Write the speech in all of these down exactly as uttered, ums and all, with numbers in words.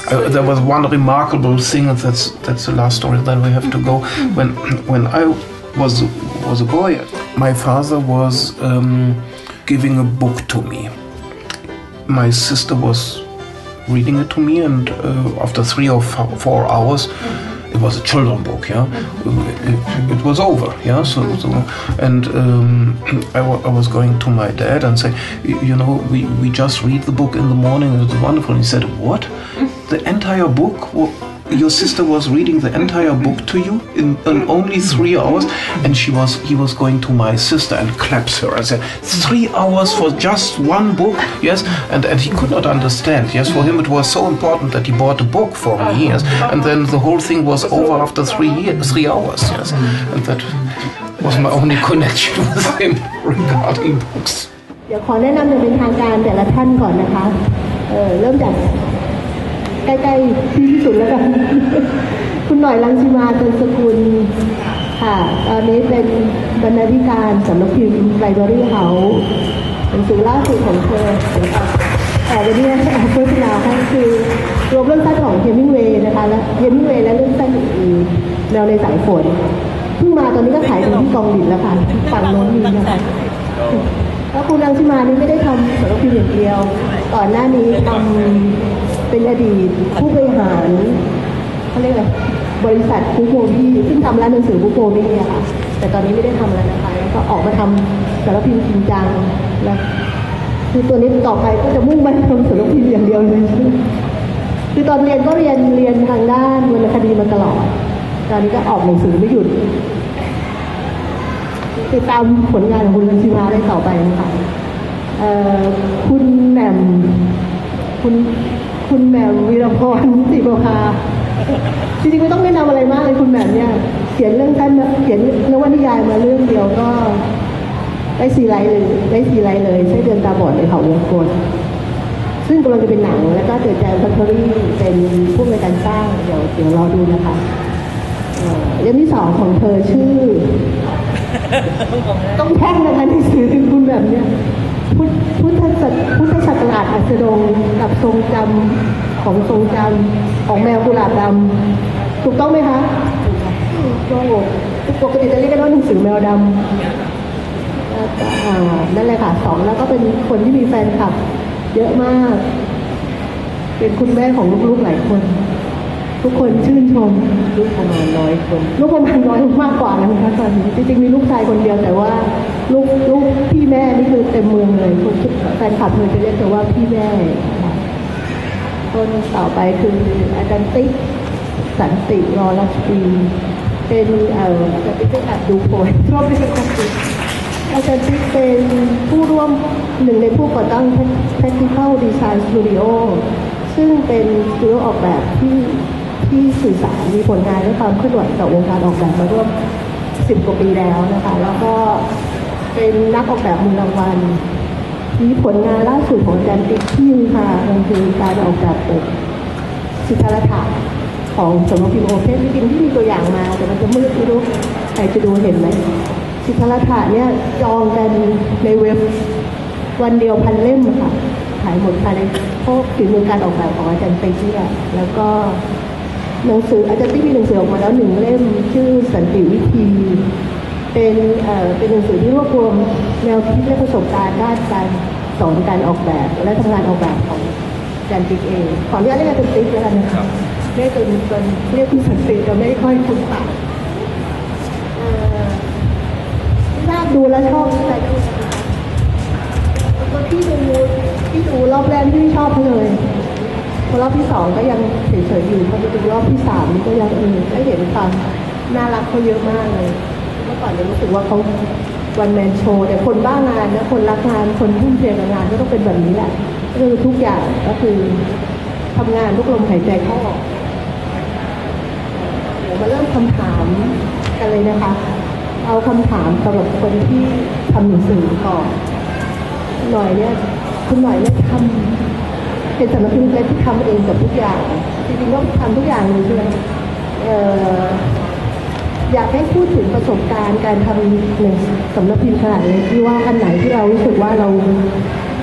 uh, there was one remarkable thing. That's that's the last story. Then we have to go. When when I was was a boy, my father was um, giving a book to me. My sister was reading it to me, and uh, after three or four hours, it was a children's book. Yeah, it, it was over. Yeah, so, so and um, I, w- I was going to my dad and say, you know, we, we just read the book in the morning. It was wonderful. And he said, what? The entire book? Well, your sister was reading the entire book to you in, in only three hours, and she was he was going to my sister and claps her and said, three hours for just one book? Yes, and and he could not understand. Yes, for him it was so important that he bought a book for me. Yes, and then the whole thing was over after three years, three hours. Yes, and that was my only connection with him regarding books. เดี๋ยวขอแนะนำอย่างเป็นทางการแต่ละท่านก่อนนะคะเอ่อเริ่มจากใกล้ๆที่ที่สุดแล้วกันคุณหน่อยรังสิมาเป็นสกุลค่ะตอนนี้เป็นบรรณาธิการสำนักพิมพ์ไลบรารีเฮาส์หนังสือล่าสุดของเธอแต่วันนี้เอาโฆษณาให้คือรวมเรื่องสั้นของเฮมิงเวย์นะคะและเฮมิงเวย์และเรื่องสั้นอื่นๆแนวในสายฝนเพิ่งมาตอนนี้ก็ขายถึงที่กองดินแล้วค่ะฝั่งโน้นมีนะคะแล้วคุณรังสิมานี่ไม่ได้ทำสำนักพิมพ์อย่างเดียวก่อนหน้านี้ทำเป็นอดีตผู้บริหารเขาเรียกอะไรบริษัทบุ๊กโมบี้ซึ่งทำร้านหนังสือบุ๊กโมบี้อะค่ะแต่ตอนนี้ไม่ได้ทำแล้วนะคะก็ออกมาทำสารพิมพ์จริงจังแล้วคือตัวนี้ต่อไปก็จะมุ่งมั่นทำสารพิมพ์อย่างเดียวเลยคือตอนเรียนก็เรียนเรียนทางด้านวรรณคดีมาตลอดตอนนี้ก็ออกหนังสือไม่หยุดติดตามผลงานของคุณรังสิมาได้ต่อไปนะคะคุณแหม่มคุณคุณแหม่มวีรพรศรีโภคาจริงๆไม่ต้องแนะนำอะไรมากเลยคุณแหม่มเนี่ยเขียนเรื่องท่านเขียนนวนิยายมาเรื่องเดียวก็ได้ซีไรเลยได้ซีไรเลยใช้เดินตาบอดในเขาวงกลซึ่งกำลังจะเป็นหนังแล้วก็เกิดจากแฟคทอรี่เป็นผู้ในการสร้างเดี๋ยวเดี๋ยวรอดูนะคะเรื่องที่สองของเธอชื่อต้องแท่งนะคะหนังสือถึงคุณแบบเนี้ยพุทธศักพุทธศักราชอัสดงกับทรงจำของทรงจำของแมวกุหลาบดำถูกต้องไหมคะถูกต้องปกติจะเรียกกันว่าหนังสือแมวดำนั่นแหละค่ะสองแล้วก็เป็นคนที่มีแฟนคลับเยอะมากเป็นคุณแม่ของลูกๆหลายคนทุกคนชื่นชมลูกประมาณน้อยคนลูกประมาณน้อยมากกว่านะคะตอนนี้จริงๆมีลูกชายคนเดียวแต่ว่าลูกลูกพี่แม่นี่คือเต็มเมืองเลยคนแฟนคลับเลยจะเรียกแต่ว่าพี่แม่คนต่อไปคืออาจารย์ติ๊กสันติรอรัชปีเป็นเอ่ออาจารย์ติ๊กได้อัดดูโพยรอบที่เป็นคนติ๊กอาจารย์ติ๊กเป็นผู้ร่วมหนึ่งในผู้ก่อตั้ง Practical Design Studio ซึ่งเป็นสตูดิโอออกแบบที่ที่สื่อสารมีผลงานและความเคลื่อนไหวต่อวงการออกแบบมาร่วมสิบกว่าปีแล้วนะคะแล้วก็เป็นนักออกแบบมือรางวัลมีผลงานล่าสุดของอาจารย์ติ๊กที่ค่ะมันคือการออกแบบปกสิทธาถะของสำนักพิมพ์โอเพนจริงๆที่มีตัวอย่างมาแต่มันจะมืดไม่รู้ใครจะดูเห็นไหมสิทธาถะเนี่ยจองกันในเว็บวันเดียวพันเล่มค่ะขายหมดภายในพวกฝีมือการออกแบบของอาจารย์ติ๊กเนี่ยแล้วก็หนังสืออาจารย์ติ๊กมีหนังสือออกมาแล้วหนึ่งเล่มชื่อสันติวิธีเป็นเอ่อเป็นหนังสือที่รวบรวมแนวคิดและประสบการณ์ด้านการสอนการออกแบบและทำงานออกแบบของอาจารย์ติ๊กเองขออนุญาตเรียกอาจารย์ติ๊กแล้วกันนะคะเรียกจนจนเรียกคุณสันติจะไม่ค่อยคุ้นปากน่าดูแล้วชอบอะไรก็ตัวที่ดูที่ดูรอบแรกที่ชอบเขาเลยพอรอบที่สองก็ยังเฉยๆอยู่พอไปดูรอบที่สามก็ยังเออได้เห็นความน่ารักเขาเยอะมากเลยเมื่อก่อนเนี่ยรู้สึกว่าเขาวันแมนโชว์แต่คนบ้างานนะคนรักงานคนทุ่มเทกับงานก็ต้องเป็นแบบนี้แหละก็คือทุกอย่างก็คือทำงานทุกลมหายใจเข้าออกเดี๋ยวมาเริ่มคำถามกันเลยนะคะเอาคำถามสำหรับคนที่ทำหนังสือก่อนหน่อยเนี่ยคุณหน่อยเนี่ยทำเป็นสำนักพิมพ์ที่ทำเองกับทุกอย่างจริงๆก็ทำทุกอย่างเลยใช่ไหมอยากให้พูดถึงประสบการณ์การทำหนึ่งสำนักพิมพ์ขนาดนี้ที่ว่าอันไหนที่เรารู้สึกว่าเรา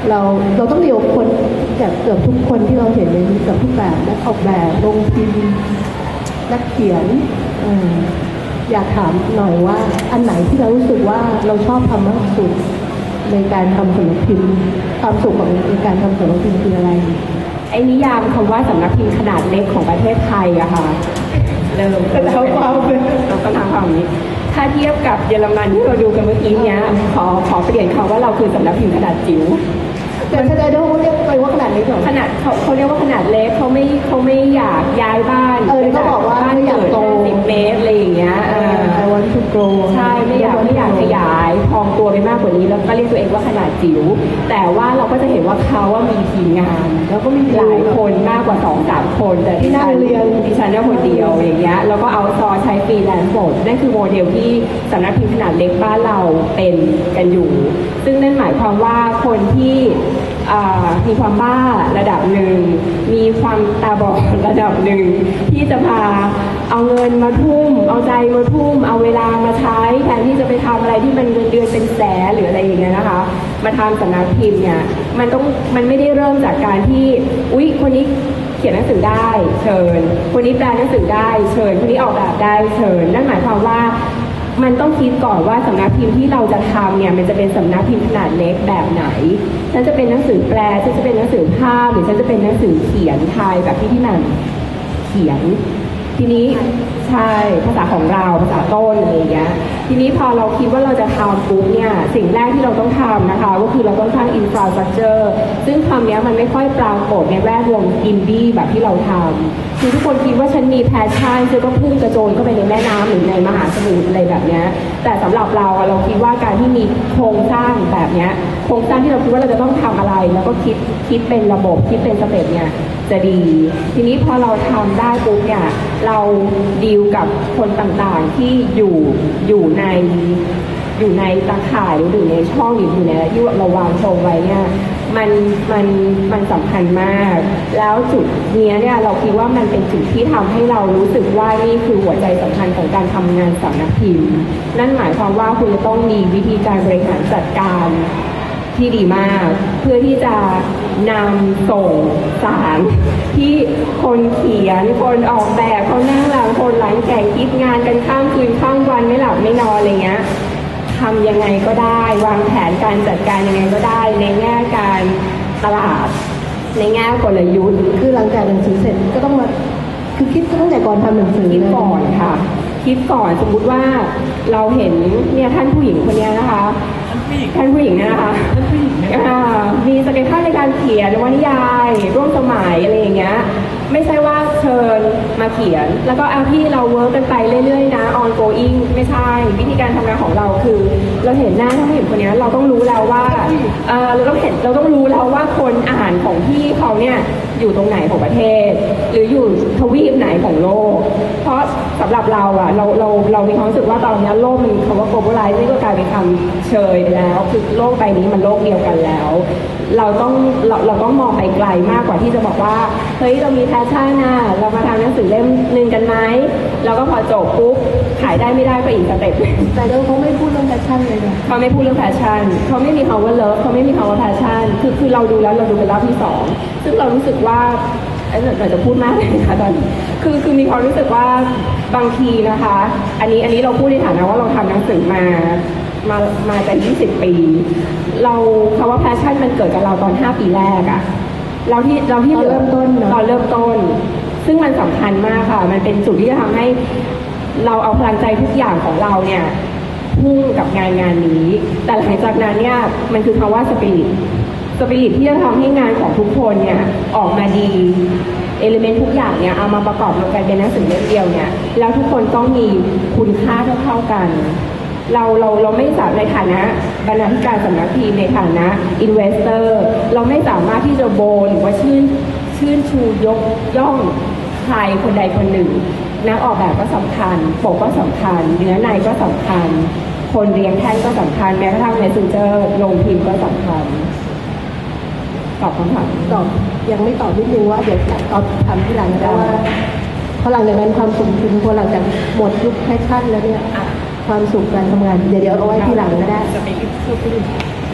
เราเราต้องเรียนคนแบบเกือบทุกคนที่เราเห็นในนี้เกือบทุกแบบนักออกแบบลงพิมพ์นักเขียนออยากถามหน่อยว่าอันไหนที่เรารู้สึกว่าเราชอบทำมากสุดในการทำสำนักพิมพ์ความสุขของในการทำสำนักพิมพ์คืออะไรไอ้นิยามคำว่าสำนักพิมพ์ขนาดเล็กของประเทศไทยอะค่ะเริ่มเราความเราก็ทำความนี้ถ้าเทียบกับเยอรมันที่เราดูกันเมื่อกี้เนี้ยขอขอเปลี่ยนคำว่าเราคือสำนักพิมพ์ขนาดจิ๋วแต่แสดงว่าเขาเรียกไปว่าขนาดเล็กเหรอขนาดเขาเขาเรียกว่าขนาดเล็กเขาไม่เขาไม่อยากย้ายบ้านเออเขาบอกว่าบ้านอยากโตสิบเมตรอะไรอย่างเงี้ยไอวันทูโกรใช่ไม่อยากไม่อยากขยายพองตัวไปมากกว่านี้แล้วก็เรียกตัวเองว่าขนาดจิ๋วแต่ว่าเราก็จะเห็นว่าเขาว่ามีทีมงานแล้วก็มีหลายคนมากกว่าสองสามคนแต่ที่นั่งเรียนดิฉันเนี่ยคนเดียวอย่างเงี้ยแล้วก็เอาซอใช้ฟรีแลนซ์หมดนั่นคือโมเดลที่สำนักพิมพ์ขนาดเล็กบ้านเราเป็นกันอยู่ซึ่งนั่นหมายความว่าคนที่มีความบ้าระดับหนึ่งมีความตาบอดระดับหนึ่งที่จะพาเอาเงินมาทุ่มเอาใจมาทุ่มเอาเวลามาใช้แทนที่จะไปทำอะไรที่มันเงินเดือนเป็นแสนหรืออะไรอย่างเงี้ยนะคะมาทำสำนักพิมพ์เนี่ยมันต้องมันไม่ได้เริ่มจากการที่อุ๊ยคนนี้เขียนหนังสือได้เชิญคนนี้แปลหนังสือได้เชิญคนนี้ออกแบบได้เชิญนั่นหมายความว่ามันต้องคิดก่อนว่าสำนักพิมพ์ที่เราจะทำเนี่ยมันจะเป็นสำนักพิมพ์ขนาดเล็กแบบไหนฉันจะเป็นหนังสือแปลฉันจะเป็นหนังสือภาพหรือฉันจะเป็นหนังสือเขียนไทยแบบที่พี่นันเขียนทีนี้ใช่ภาษาของเราภาษาต้นอะไรอย่างเงี้ยทีนี้พอเราคิดว่าเราจะทำปุ๊บเนี่ยสิ่งแรกที่เราต้องทำนะคะก็คือเราต้องสร้างอินฟราสตรัคเจอร์ซึ่งคำนี้มันไม่ค่อยปรากฏในแวดวงอินดี้แบบที่เราทำคือทุกคนคิดว่าฉันมีแพชชั่นฉันก็พุ่งกระโจนเข้าไปในแม่น้ำหรือในมหาสมุทรอะไรแบบนี้แต่สำหรับเราเราคิดว่าการที่มีโครงสร้างแบบนี้โครงสร้างที่เราคิดว่าเราจะต้องทำอะไรแล้วก็คิดคิดเป็นระบบคิดเป็นสเต็ปเนี่ยจะดีทีนี้พอเราทำได้ปุ๊บเนี่ยเราดีลกับคนต่างๆที่อยู่อยู่ในอยู่ในตาข่ายหรืออยู่ในช่องหรืออยู่ในที่เราวางโชว์ไว้เนี่ยมันมันมันสำคัญมากแล้วจุดนี้เนี่ยเราคิดว่ามันเป็นจุดที่ทำให้เรารู้สึกว่านี่คือหัวใจสำคัญของการทำงานสำนักพิมพ์นั่นหมายความว่าคุณจะต้องมีวิธีการบริหารจัดการที่ดีมากเพื่อที่จะนำส่งสารที่คนเขียนคนออกแบบเขานั่งหลังคนหลังแข่งคิดงานกันข้ามคืนข้ามวันไม่หลับไม่นอนอะไรเงี้ยทำยังไงก็ได้วางแผนการจัดการยังไงก็ได้ในแง่การตลาดในแง่กลยุทธ์คือหลังจากหนังสือเสร็จก็ต้องมาคือคิดตั้งแต่ก่อนทำหนังสือคิดก่อนค่ะคิดก่อนสมมุติว่าเราเห็นเนี่ยท่านผู้หญิงคนนี้นะคะท่านผู้หญิงนะคะมีศักยภาพในการเขียนวรรณนิยายร่วมสมัยอะไรอย่างเงี้ยไม่ใช่ว่าเชิญมาเขียนแล้วก็เอาพี่เราเวิร์กกันไปเรื่อยๆนะ ongoing ไม่ใช่วิธีการทำงานของเราคือเราเห็นหน้าท่านผู้หญิงคนนี้เราต้องรู้แล้วว่าเออเราต้องเห็นเราต้องรู้แล้วว่าคนอ่านของพี่เขาเนี่ยอยู่ตรงไหนของประเทศหรืออยู่ทวีปไหนของโลกเพราะสำหรับเราอะเราเราเรามีความรู้สึกว่าตอนนี้โลกมันคำว่า globalize นี่ก็กลายเป็นคำเชยไปแล้วคือโลกใบนี้มันโลกเดียวกันแล้วเราต้องเราเราต้องมองไปไกลมากกว่าที่จะบอกว่าเฮ้ยเรามีแพชชั่นนะเรามาทำหนังสือเล่มหนึ่งกันไหมแล้วก็พอจบปุ๊บขายได้ไม่ได้ก็อีกสเต็ปแต่เขาไม่พูดเรื่องแพชชั่นเลยเขาไม่พูดเรื่องแพชชั่นเขาไม่มีคำว่าเลิฟเขาไม่มีคำว่าแพชชั่นคือคือเราดูแล้วเราดูเป็นรอบที่สองซึ่งเรารู้สึกว่าไอ้หน่อยจะพูดมากเลยค่ะตอนนี้คือคือมีความรู้สึกว่าบางทีนะคะอันนี้อันนี้เราพูดในฐานะว่าเราทำหนังสือมามามาแต่ยี่สิบปีเราคำว่าแพชชั่นมันเกิดกับเราตอนห้าปีแรกอะเราที่เราที่เริ่มต้นตอนเริ่มต้นซึ่งมันสำคัญมากค่ะมันเป็นจุดที่จะทำให้เราเอาพลังใจทุกอย่างของเราเนี่ยพุ่งกับงานงานนี้แต่หลังจากนั้นเนี่ยมันคือคำว่าสปิริตสปิริตที่จะทำให้งานของทุกคนเนี่ยออกมาดีเอลิเมนต์ทุกอย่างเนี่ยเอามาประกอบกันเป็นหนังสือเล่มเดียวเนี่ยแล้วทุกคนต้องมีคุณค่าเท่าๆกันเราเราเราไม่สามารถในฐานะบรรณาธิการสำนักพิมพ์ในฐานะอินเวสเตอร์เราไม่สามารถที่จะโบหรือว่าชื่นชื่นชูยกย่องใครคนใดคนหนึ่งนักออกแบบก็สำคัญปกก็สำคัญเนื้อในก็สำคัญคนเรียงแท่นก็สำคัญแม้กระทั่งเมสเซนเจอร์ลงพิมพ์ก็สำคัญตอบคำถามตอบยังไม่ตอบนิดนึงว่าเดี๋ยวตอบทำที่หลังได้ว่าพอหลังจากนั้นความสุขคือพอหลังจากหมดยุคแพชชั่นแล้วเนี่ยความสุขการทำงานเดี๋ยวเดี๋ยวเอาไว้ที่หลังก็ได้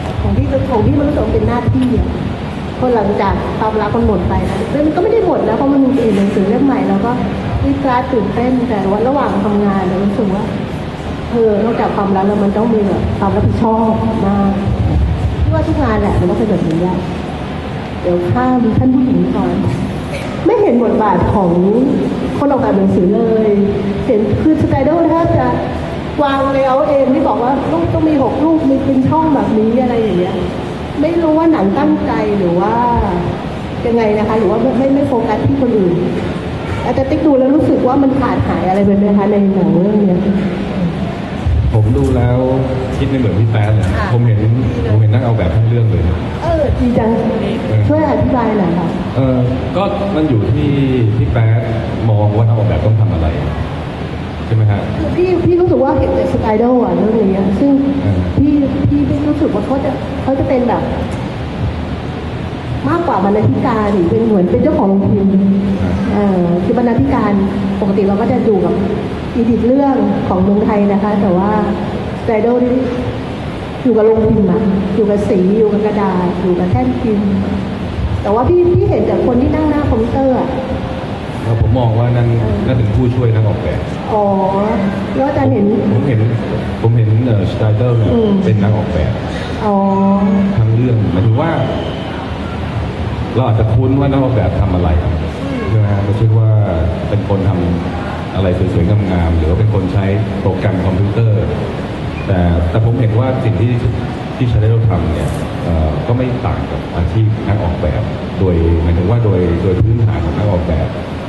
ของพี่ของพี่มันรู้สึกเป็นหน้าที่อ่ะคนหลังจากความรักมันหมดไปนะมันก็ไม่ได้หมดนะเพราะมันมีอีกหนังสือเล่มใหม่แล้วก็วิจารณ์ตื่นเต้นแต่ว่าระหว่างทำงานเรารู้สึกว่าเออนอกจากความรักแล้วมันต้องมีแบบความรับผิดชอบมากที่ว่าทุกงานแหละมันต้องเป็นแบบนี้แหละเดี๋ยวข้ามท่านผู้หญิงก่อนไม่เห็นบทบาทของคนออกแบบหนังสือเลยเห็นคือสไตล์แทบจะวางเลยเอาเองที่บอกว่าลูกต้องมีหกลูกมีเป็นช่องแบบนี้อะไรอย่างเงี้ยไม่รู้ว่าหนังตั้งใจหรือว่ายังไงนะคะหรือว่าไม่ไม่ไม่โฟกัสที่คนอื่นอาจจะติ๊กดูแล้วรู้สึกว่ามันขาดหายอะไรไปไหมคะในหนังเรื่องนี้ผมดูแล้วคิดไม่เหมือนพี่แป๊ดเลยผมเห็นผมเห็นนักเอาแบบทั้งเรื่องเลยเออดีจังช่วยอธิบายหน่อยค่ะเออก็มันอยู่ที่พี่แป๊ดมองว่านักออกแบบต้องทำอะไรใช่ไหมฮะพี่พี่รู้สึกว่าเห็นแต่สไตล์ดอลอ่ะเรื่องนี้ซึ่งพี่พี่พี่รู้สึกว่าเขาจะเขาจะเป็นแบบมากกว่าบรรณาธิการหรือเป็นเหมือนเป็นเจ้าของโรงพิมพ์เอ่อคือบรรณาธิการปกติเราก็จะอยู่กับอีดิทเรื่องของเมืองไทยนะคะแต่ว่าสไตล์ดอลนี่อยู่กับโรงพิมพ์อ่ะอยู่กับสีอยู่กับกระดาษอยู่กับแท่นพิมพ์แต่ว่าพี่พี่เห็นแต่คนที่นั่งหน้าคอมพิวเตอร์อ่ะผมมองว่านั่นนั่นเป็นผู้ช่วยนักออกแบบอ๋อแล้วอาจารย์เห็นผมเห็นผมเห็นเอ่อสไตเตอร์เป็นนักออกแบบอ๋อทั้งเรื่องหมายถึงว่าเราอาจจะคุ้นว่านักออกแบบทำอะไรใช่ไหมไม่ใช่ว่าเป็นคนทำอะไรสวยๆงามๆหรือว่าเป็นคนใช้โปรแกรมคอมพิวเตอร์แต่แต่ผมเห็นว่าสิ่งที่ที่ชาเลนจ์ทำเนี่ยก็ไม่ต่างกับอาชีพนักออกแบบโดยหมายถึงว่าโดยโดยพื้นฐานของนักออกแบบ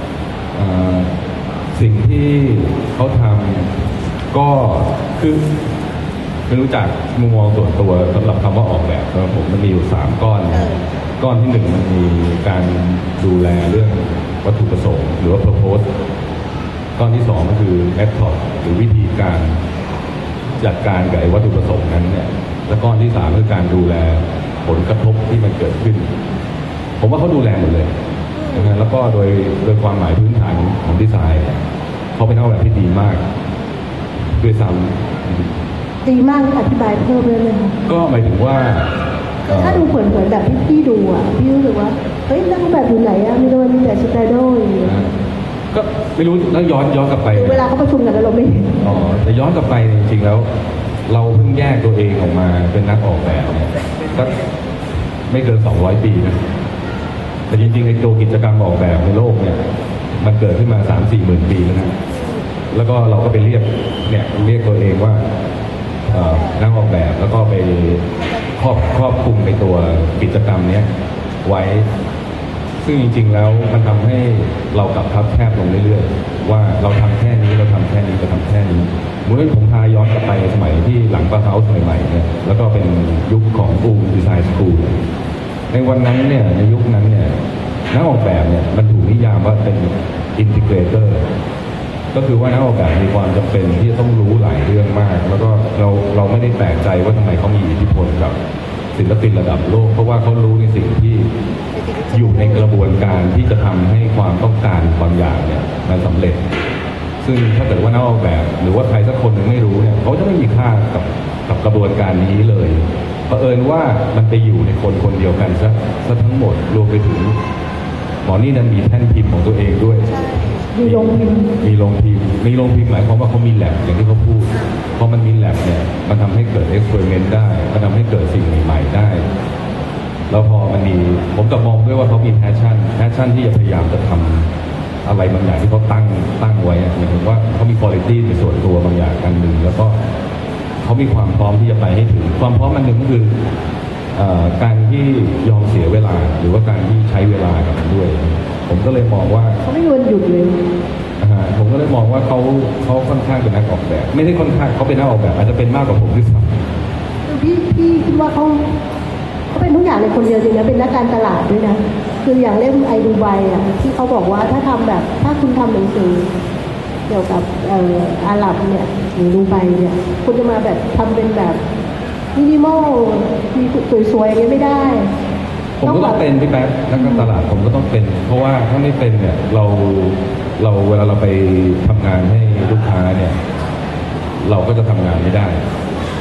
สิ่งที่เขาทำก็คือไม่รู้จักมุมมองส่วนตัวสำหรับคำว่าออกแบบสำหรับผมมันมีอยู่สามก้อนนะก้อนที่หนึ่งมันมีการดูแลเรื่องวัตถุประสงค์หรือว่า purpose ก้อนที่สองก็คือ method หรือวิธีการจัดการกับวัตถุประสงค์นั้นเนี่ยและก้อนที่สามคือการดูแลผลกระทบที่มันเกิดขึ้นผมว่าเขาดูแลหมดเลยนะแล้วก็โดยโดยความหมายพื้นฐานของดีไซน์เขาเป็นนักออกแบบที่ดีมากด้วยซ้ำดีมากอธิบายเพิ่มเลยเลยก็หมายถึงว่าถ้าดูเผินๆแบบที่พี่ดูอ่ะพี่รู้สึกว่าเฮ้ยนักออกแบบอยู่ไหนอ่ะมีโดนมีแต่สไตล์ดอลก็ไม่รู้แล้วย้อนย้อนกลับไปเวลาเขาประชุมกันแล้วเราไม่เห็นอ๋อแต่ย้อนกลับไปจริงๆแล้วเราเพิ่งแยกตัวเองออกมาเป็นนักออกแบบเนี่ยก็ไม่เกินสองร้อยปีนะแต่จริงๆไอ้ตัวกิจกรรมออกแบบในโลกเนี่ยมันเกิดขึ้นมา สามสี่ หมื่นปีแล้วนะแล้วก็เราก็ไปเรียกเนี่ยเรียกตัวเองว่านักออกแบบแล้วก็ไปครอบครอบคลุมในตัวกิจกรรมนี้ไว้ซึ่งจริงๆแล้วมันทำให้เรากลับทับแคบลงเรื่อยๆว่าเราทำแค่นี้เราทำแค่นี้เราทำแค่นี้เมื่อผมพาย้อนกลับไปสมัยที่หลังปะเฮาส์ใหม่ๆเนี่ยแล้วก็เป็นยุคของบูมดีไซน์สคูลในวันนั้นเนี่ยในยุคนั้นเนี่ยนักออกแบบเนี่ยมันถูกนิยามว่าเป็นอินทิเกรเตอร์ก็คือว่านักออกแบบมีความจำเป็นที่จะต้องรู้หลายเรื่องมากแล้วก็เราเราไม่ได้แปลกใจว่าทำไมเขามีอิทธิพลกับศิลปินระดับโลกเพราะว่าเขารู้ในสิ่งที่อยู่ในกระบวนการที่จะทำให้ความต้องการบางอย่างเนี่ยมันสำเร็จซึ่งถ้าเกิดว่านักออกแบบหรือว่าใครสักคนหนึ่งไม่รู้เนี่ยเขาจะไม่มีค่ากับกับกระบวนการนี้เลยเผอิญว่ามันไปอยู่ในคนคนเดียวกันซะซะทั้งหมดรวมไปถึงหมอนี่นั้นมีแท่นพิมพ์ของตัวเองด้วยมีโรงพิมพ์มีโรงพิมพ์มีโรงพิมพ์หมายความว่าเขามีแลบอย่างที่เขาพูดพอมันมีแลบเนี่ยมันทำให้เกิดเอ็กซ์เพร์เมนต์ได้มันทำให้เกิดสิ่งใหม่ๆได้แล้วพอมันมีผมจะมองด้วยว่าเขามีแพชชั่นแพชชั่นที่จะพยายามจะทำอะไรบางอย่างที่เขาตั้งตั้งไว้หมายถึงว่าเขามีคุณภาพในส่วนตัวบางอย่างกันหนึ่งแล้วก็เขามีความพร้อมที่จะไปให้ถึงความพร้อมอันหนึ่งก็คือการที่ยอมเสียเวลาหรือว่าการที่ใช้เวลากับมันด้วยผมก็เลยมองว่าเขาไม่มีวันหยุดเลยผมก็เลยมองว่าเขาเขาค่อนข้างเป็นนักออกแบบไม่ได้ค่อนข้างเขาเป็นนักออกแบบอาจจะเป็นมากกว่าผมด้วยซ้ำพี่พี่คิดว่าเขาเขาเป็นทุกอย่างในคนเดียวจริงนะเป็นนักการตลาดด้วยนะคืออย่างเล่มไอดูไบอ่ะที่เขาบอกว่าถ้าทำแบบถ้าคุณทำหนังสือเกี่ยวกับเอ่ออาหรับเนี่ยหรือดูไบเนี่ยคุณจะมาแบบทำเป็นแบบมินิมอลมีสวยๆอย่างนี้ไม่ได้ผมก็ต้องเป็นพี่แป๊บนักการตลาดผมก็ต้องเป็นเพราะว่าถ้าไม่เป็นเนี่ยเราเราเวลาเราไปทำงานให้ลูกค้าเนี่ยเราก็จะทำงานไม่ได้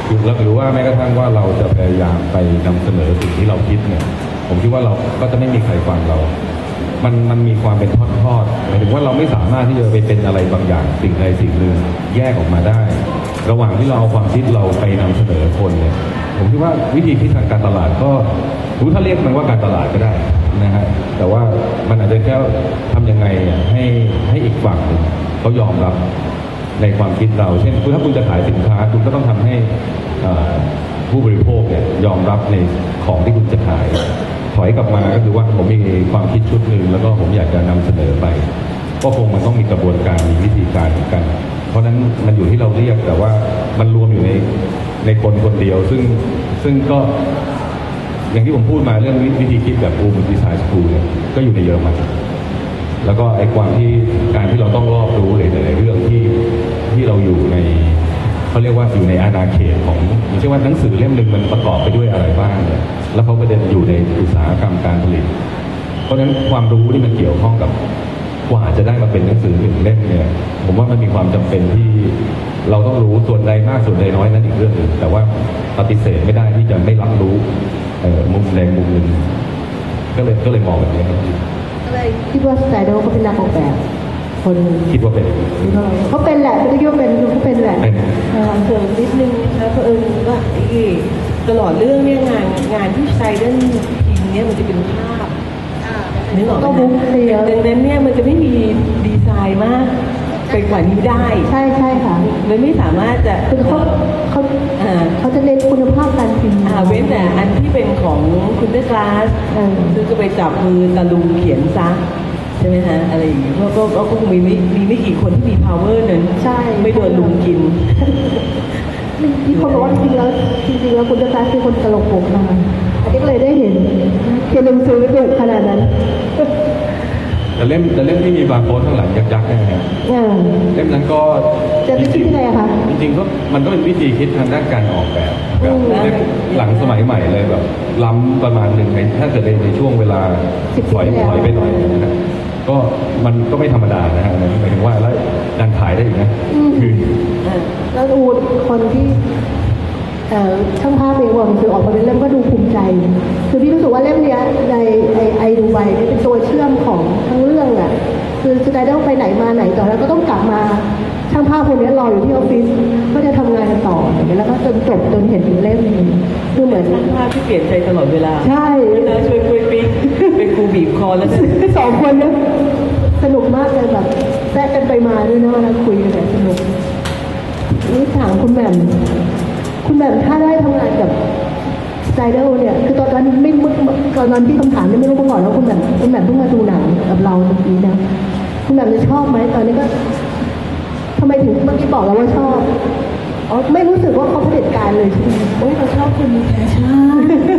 แล้วหรือว่าแม้กระทั่งว่าเราจะพยายามไปนำเสนอสิ่งที่เราคิดเนี่ยผมคิดว่าเราก็จะไม่มีใครฟังเรา มันมันมีความเป็นทอดๆหมายถึงว่าเราไม่สามารถที่จะไปเป็นอะไรบางอย่างสิ่งใดสิ่งหนึ่งแยกออกมาได้ ระหว่างที่เราเอาความคิดเราไปนำเสนอคนเนี่ยผมคิดว่าวิธีคิดทางการตลาดก็รู้ถ้าเรียกมันว่าการตลาดก็ได้นะฮะแต่ว่ามันอาจจะแค่ทำยังไงให้ให้อีกฝั่งหนึ่งเขายอมรับในความคิดเราเช่นถ้าคุณจะขายสินค้าคุณก็ต้องทำให้ผู้บริโภคเนี่ยยอมรับในของที่คุณจะขายถอยกลับมาก็คือว่าผมมีความคิดชุดหนึ่งแล้วก็ผมอยากจะนำเสนอไปก็คงมันต้องมีกระบวนการมีวิธีการเหมือนกันเพราะฉะนั้นมันอยู่ที่เราเรียกแต่ว่ามันรวมอยู่ในในคนคนเดียวซึ่งซึ่งก็อย่างที่ผมพูดมาเรื่องวิธีคิดแบบอูมดีไซน์สคูลเนี่ยก็อยู่ในเยอรมันแล้วก็ไอ้ความที่การที่เราต้องรอบรู้หรือในเรื่องที่ที่เราอยู่ในเขาเรียกว่าอยู่ในอาณาเขตของอย่างเช่นว่าหนังสือเล่มหนึ่งมันประกอบไปด้วยอะไรบ้างเนี่ยแล้วเขาก็เดินอยู่ในอุตสาหกรรมการผลิตเพราะฉะนั้นความรู้ที่มันเกี่ยวข้องกับกว่าจะได้มาเป็นหนังสือหนึ่งเล่มเนี่ยผมว่ามันมีความจำเป็นที่เราต้องรู้ส่วนใดมากส่วนใดน้อยนั้นอีกเรื่องหนึ่งแต่ว่าปฏิเสธไม่ได้ที่จะไม่รับรู้มุมแรงมุมหนึ่งก็เลยก็เลยมองแบบนี้ครับเลยคิดว่าสไตล์เขาเป็นนักออกแบบคนคิดว่าเป็นเขาเป็นแหละไม่ได้คิดว่าเป็นเขาเป็นแหละเสริมนิดนึงนะเพราะเอิญว่าตลอดเรื่องเนี่ยงานงานที่ใช้ด้านพิมพ์เนี่ยมันจะเป็นภาพนึกออกไหมดังนั้นเนี่ยมันจะไม่มีดีไซน์มากไปกว่านี้ได้ใช่ใช่ค่ะมันไม่สามารถจะคือเขาเขาเขาจะเน้นคุณภาพการพิมพ์เว้นแต่อันที่เป็นของคุณเดอร์กลาสซึ่งก็ไปจับมือตะลุงเขียนซะใช่ไหมฮะอะไรอย่างเงี้ยก็ก็ก็คงมีไม่มีไม่กี่คนที่มี power นั้นใช่ไม่โดนลุงกินที่คนบอกว่าจริงๆแล้วจริงๆแล้วคุณเดอร์กลาสคือคนตลกโปกมาอันนี้ก็เลยได้เห็นเขียนหนังสือเดือดขนาดนั้นแต่เล่มแต่เล่มที่มีบาร์โค้ดข้างหลังยักษ์ๆนะฮะเล่มนั้นก็จะคิดยังไงคะจริงๆก็มันก็เป็นวิธีคิดทางด้านการออกแบบแบบหลังสมัยใหม่เลยแบบล้ำประมาณหนึ่งในถ้าเกิดในช่วงเวลาถอยถอยไปหน่อยนะก็มันก็ไม่ธรรมดานะฮะหมายถึงว่าแล้วดันขายได้อีกนะคือแล้วอูดคนที่ช่างภาพเองว่ามันคือออกมาเป็นเล่มก็ดูภูมิใจคือพี่รู้สึกว่าเล่มนี้ในไอไอดูไบนี่เป็นตัวเชื่อมของทั้งเรื่องอ่ะคือสไตล์ต้องไปไหนมาไหนต่อแล้วก็ต้องกลับมาช่างภาพคนนี้รออยู่ที่ออฟฟิศก็จะทำงานกันต่อแล้วก็จนจบจนเห็นเป็นเล่มนี้คือเหมือนช่างภาพที่เปลี่ยนใจตลอดเวลาใช่แล้วช่วยคุยปิ๊กเป็นครูบีบคอแล้วสองคนเนี่ยสนุกมากเลยแบบแทรกกันไปมาด้วยนะเวลาคุยกันแบบสนุกนี่ถามคุณแหม่มคุณแบบถ้าได้ทำงานกับสไตเดอร์เนี่ยคือตอนนั้นไม่ตอนนั้นที่คำถามเนี่ยไม่รู้มาก่อนแล้วคุณแบบคุณแบบเพิ่งมาดูหนังกับเราเมื่อกี้นะคุณแบบจะชอบไหมตอนนี้ก็ทำไมถึงเมื่อกี้บอกแล้วว่าชอบอ๋อไม่รู้สึกว่าเขาเผด็จการเลยใช่ไหมโอ้ยเราชอบคนมีแพชชั่น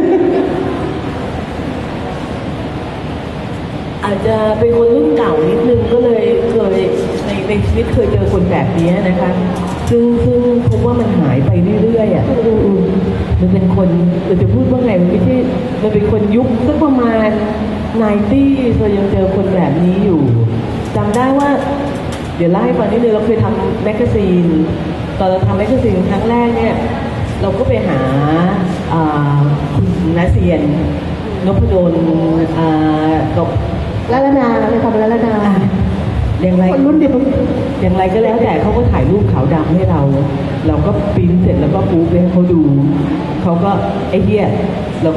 อาจจะเป็นคนรุ่นเก่านิดนึงก็เลยเคยในในชีวิตเคยเจอคนแบบนี้นะคะซึ่งซึ่งพบว่ามันหายไปเรื่อยๆอ่ะมันเป็นคนเราจะพูดว่าไงมันไม่ใช่มันเป็นคนยุคสักประมาณไนตี้เรายังเจอคนแบบนี้อยู่จำได้ว่าเดี๋ยวเล่าให้ฟังนิดนึงเราเคยทำแมกกาซีนตอนเราทำแมกกาซีนครั้งแรกเนี่ยเราก็ไปหาคุณนาเซียนนพดลกับละละนาไปทำละละนาอย่างไรรุ่นเดียวอย่างไรก็แล้วแต่เขาก็ถ่ายรูปขาวดำให้เราเราก็ปริ้นเสร็จแล้วก็ปูไปให้เขาดูเขาก็ไอ้เหี้ยเรา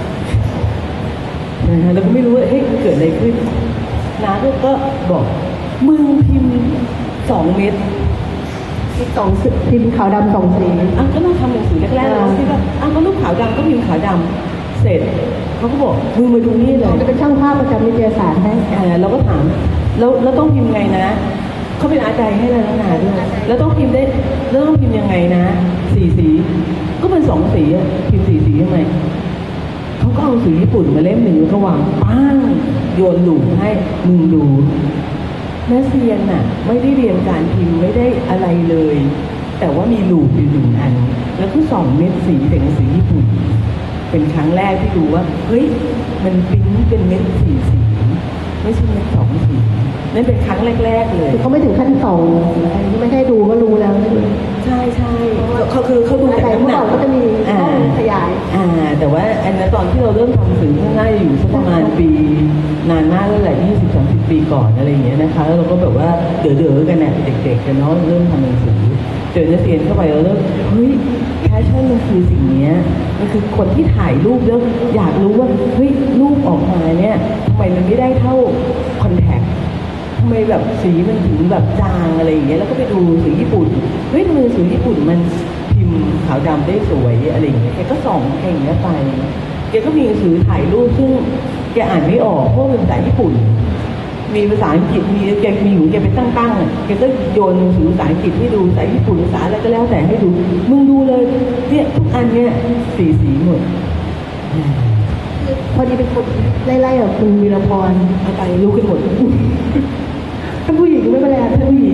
นะฮะเราก็ไม่รู้ว่าเฮ้ยเกิดอะไรขึ้นน้าก็บอกมึงพิมพ์สองเม็ดที่สองพิมพ์ขาวดำสองสีอ่ะก็ต้องทำหนังสือแรกๆเราคิดว่าอ่ะก็รูปขาวดำก็พิมพ์ขาวดำเสร็จเขาก็บอกมึงมาดูนี่เลยจะเป็นช่างภาพประจำนิตยสารให้เราก็ถามแล้วแล้วต้องพิมพ์ไงนะเขาเป็นอาจารย์ให้เราตั้งนานด้วยแล้วต้องพิมพ์ได้แล้วต้องพิมพ์ยังไงนะสีสีก็เป็นสองสีอ่ะพิมพ์สีสียังไงเขาก็เอาสีญี่ปุ่นมาเล่มหนึ่งก็วางป้างโยนหลุมให้มึงดูแม่เซียนน่ะไม่ได้เรียนการพิมพ์ไม่ได้อะไรเลยแต่ว่ามีหลุมอยู่หนึ่งอันแล้วก็ส่องเม็ดสีเป็นสีญี่ปุ่นเป็นครั้งแรกที่ดูว่าเฮ้ยมันปิ้นเป็นเม็ดสีสีไม่ใช่เม็ดสองสีนั่นเป็นครั้งแรกๆเลยเขาไม่ถึงขั้นสองไม่ใช่ดูก็รู้แล้วใช่ไหมใช่ใช่เขาคือเขาดูจากแต่น้ำเมื่หอนัก่อก นก็จะมีกล้องขยายอ่าแต่ว่าอันนั้นตอนที่เราเริ่มทำหนังสือก็น่าจะอยู่สักประมาณปีนานมากแล้วแหละยี่สิบสามสิบปีก่อนอะไรอย่างเงี้ยนะคะแล้วเราก็แบบว่าเดือดๆกันเนี่ยเด็กๆกันเนาะเริ่มทำหนังสือเจอนักเรียนเข้าไปแล้วเริ่มเฮ้ยแพชชั่นมันคือสิ่งเนี้ยมันคือคนที่ถ่ายรูปแล้วอยากรู้ว่าเฮ้ยรูปออกมาเนี่ยทำไมมันไม่ได้เท่าคอนแทคทำไมแบบสีมันถึงแบบจางอะไรอย่างเงี้ยแล้วก็ไปดูสีญี่ปุ่นเฮ้ยทำไมสีญี่ปุ่นมันพิมพ์ขาวดำได้สวยอะไรอย่างเงี้ยแกก็ส่องแกอย่างเงี้ยไปแกก็มีหนังสือถ่ายรูปซึ่งแกอ่านไม่ออกเพราะเป็นภาษาญี่ปุ่นมีภาษาอังกฤษมีแกมีอยู่แกไปตั้งๆแกก็โยนหนังสือภาษาอังกฤษให้ดูภาษาญี่ปุ่นภาษาอะไรก็แล้วแต่ให้ดูมึงดูเลยเนี่ยทุกอันเนี่ยสีสีหมดพอดีเป็นคนไล่ๆกับคุณวีรพรเอาไปรู้กันหมดท่านผู้หญิงไม่เป็นไรท่านผู้หญิง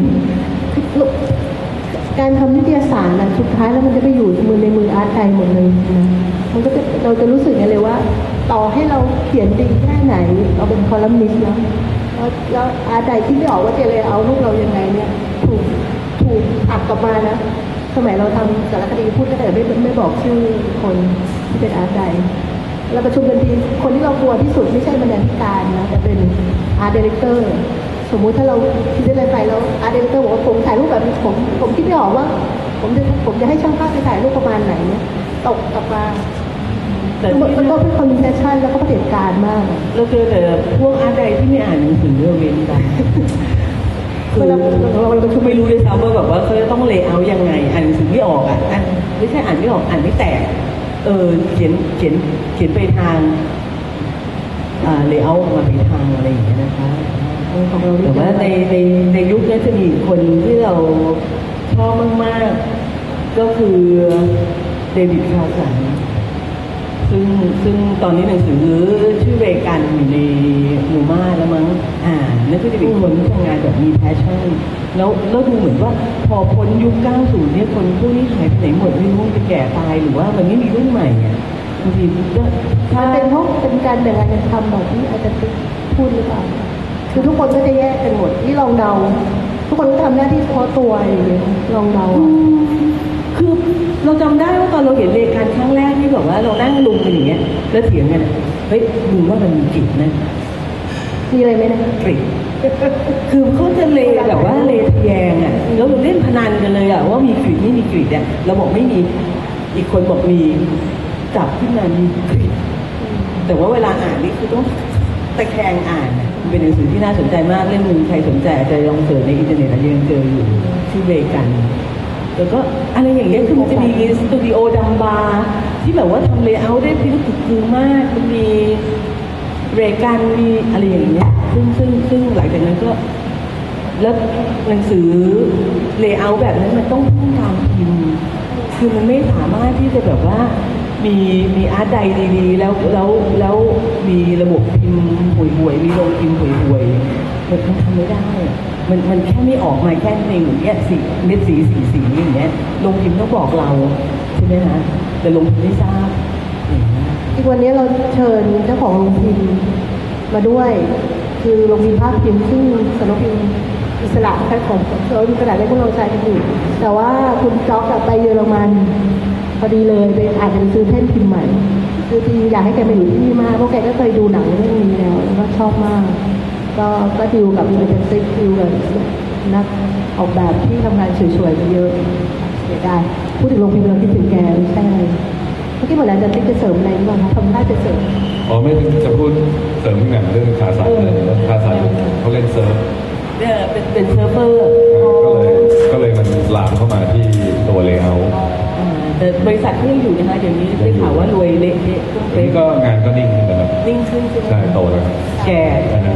การทำนิตยสารนะสุดท้ายแล้วมันจะไปอยู่มือในมืออาร์ตไทยหมดเลยนะมันก็จะเราจะรู้สึกเลยว่า ต่อให้เราเขียนดีแค่ไหนเราเป็นคอลัมนิสต์แล้วแล้วอาร์ตไทยที่ไม่ออกว่าจะเลยเอาลูกเรายังไงเนี่ยถูกถูกอัดกลับมานะสมัยเราทำสารคดีพูดก็แต่ไม่ไม่บอกชื่อคนที่เป็นอาร์ตไทยเราประชุมกันทีคนที่เรากลัวที่สุดไม่ใช่บรรณาธิการนะแต่เป็นอาร์ตดีเรคเตอร์สมมุติถ้าเราคิดอะไรไปแล้วอาร์ตดีเรคเตอร์บอกว่าผมถ่ายรูปแบบผมผมคิดไม่ออกว่าผมจะผมจะให้ช่างภาพไปถ่ายรูปประมาณไหนเนี่ยตกกลับมาแต่มันก็เป็นคอมมิชชั่นแล้วก็ประเด็จการมากเราเจอแต่พวกอาร์ตใดที่ไม่อ่านหนังสือเรื่องเว้นกันคือเราเราไม่รู้เลยซ้ำว่าแบบว่าเขาจะต้องเลเยอร์ยังไงอ่านหนังสือไม่ออกอ่ะไม่ใช่อ่านไม่ออกอ่านไม่แตกเออเขียนเขียนเขียนไปทางอ่าเลเยอร์มาไปทางอะไรอย่างเงี้ยนะคะแต่ว่าในในในยุคนี้จะมีคนที่เราชอบมากๆก็คือเดวิดคาสันซึ่งซึ่งตอนนี้หนังสือชื่อเวกันอยู่ในหมู่ม่าแล้วมั้งอ่านนั่นก็จะเป็นคนที่ทำงานแบบมีแพชชั่นแล้วแล้วดูเหมือนว่าพอพ้นยุคเก้าสิบเนี่ยคนพวกนี้หายไปไหนหมดไม่รู้จะแก่ตายหรือว่ามันไม่มีรุ่นใหม่อ่ะบางทีก็ถ้าเป็นเพราะเป็นการแบ่งงานกันทำแบบที่อาจจะพูดหรือเปล่าคือทุกคนก็จะแยกกันหมดที่ลองเดาทุกคนก็ทำหน้าที่เฉพาะตัวอย่างเงี้ยลองเดาคือเราจำได้ว่าตอนเราเห็นรายการครั้งแรกที่แบบว่าเรานั่งลุมกันอย่างเงี้ยแล้วเถียงกันเฮ้ยดูว่ามันมีกลิ่นนะมีอะไรไหมนะกลิ่นคือเขาจะเลแบบว่าเลทแยงอ่ะแล้วเราเล่นพนันกันเลยอ่ะว่ามีกลิ่นไม่มีกลิ่นเนี่ยเราบอกไม่มีอีกคนบอกมีจับขึ้นมามีกลิ่นแต่ว่าเวลาอ่านนี่คือต้องตะแคงอ่านเป็นหนังสือที่น่าสนใจมากเล่มหนึ่งใครสนใจอาจจะลองเสิร์ชในอินเทอร์เน็ตยังเจออยู่ชื่อเวกันแล้วก็อะไรอย่างเงี้ยคือมันจะมีสตูดิโอดัมบาร์ที่แบบว่าทำเลเยอร์ได้พิถีพิถันมากมันมีเรกันมีอะไรอย่างเงี้ยซึ่งซึ่งซึ่งหลังจากนั้นก็แล้วหนังสือเลเยอร์แบบนั้นมันต้องพึ่งการพิมพ์คือมันไม่สามารถที่จะแบบว่ามีมีอาร์ตใดดีๆแล้วแล้วแล้วมีระบบพิมพ์ห่วยๆมีโรงพิมพ์ห่วยๆมันทำไม่ได้มันมันแค่ไม่ออกมาแค่ในอย่างเงี้ยสีเม็ดสีสีสีอย่างเงี้ยโรงพิมพ์ต้องบอกเราใช่ไหมฮะแต่โรงพิมพ์ไม่ทราบอีกวันนี้เราเชิญเจ้าของโรงพิมพ์มาด้วยคือโรงพิมพ์ภาพพิมพ์ซึ่งสำนักพิมพ์อิสระแค่ของเรามีกระดาษให้พวกเราใช้กันอยู่แต่ว่าคุณจ๊อกกับไปเยอรมันพอดีเลยไปอ่านหนังสือเพ่นพิมพ์ใหม่คือจริงอยากให้แกมาอยู่ที่นี่มากเพราะแกก็เคยดูหนังเรื่องนี้แล้วแล้วก็ชอบมากก็ก็ดิวกับเอเจนซี่ดิวกับนักออกแบบที่ทำงานสวยๆเยอะเสียดายพูดถึงโรงพิมพ์เราคิดถึงแกไม่ใช่อะไรเมื่อกี้เหมือนอาจารย์ติ๊กจะเสริมอะไรบ้างคะทำได้จะเสริมอ๋อไม่จะพูดเสริมพี่แหม่มเรื่องคาสันเลยคาสันเขาเล่นเซิร์ฟเนี่ยเป็นเป็นเซิร์ฟเวอร์ก็เลยก็เลยมันลามเข้ามาที่ตัวเลเยอร์แต่บริษัทที่ยังอยู่นะคะเดี๋ยวนี้ได้ข่าวว่ารวยเละเทะนี่ก็งานก็นิ่งขึ้นนะครับนิ่งขึ้นใช่โตแล้วแก่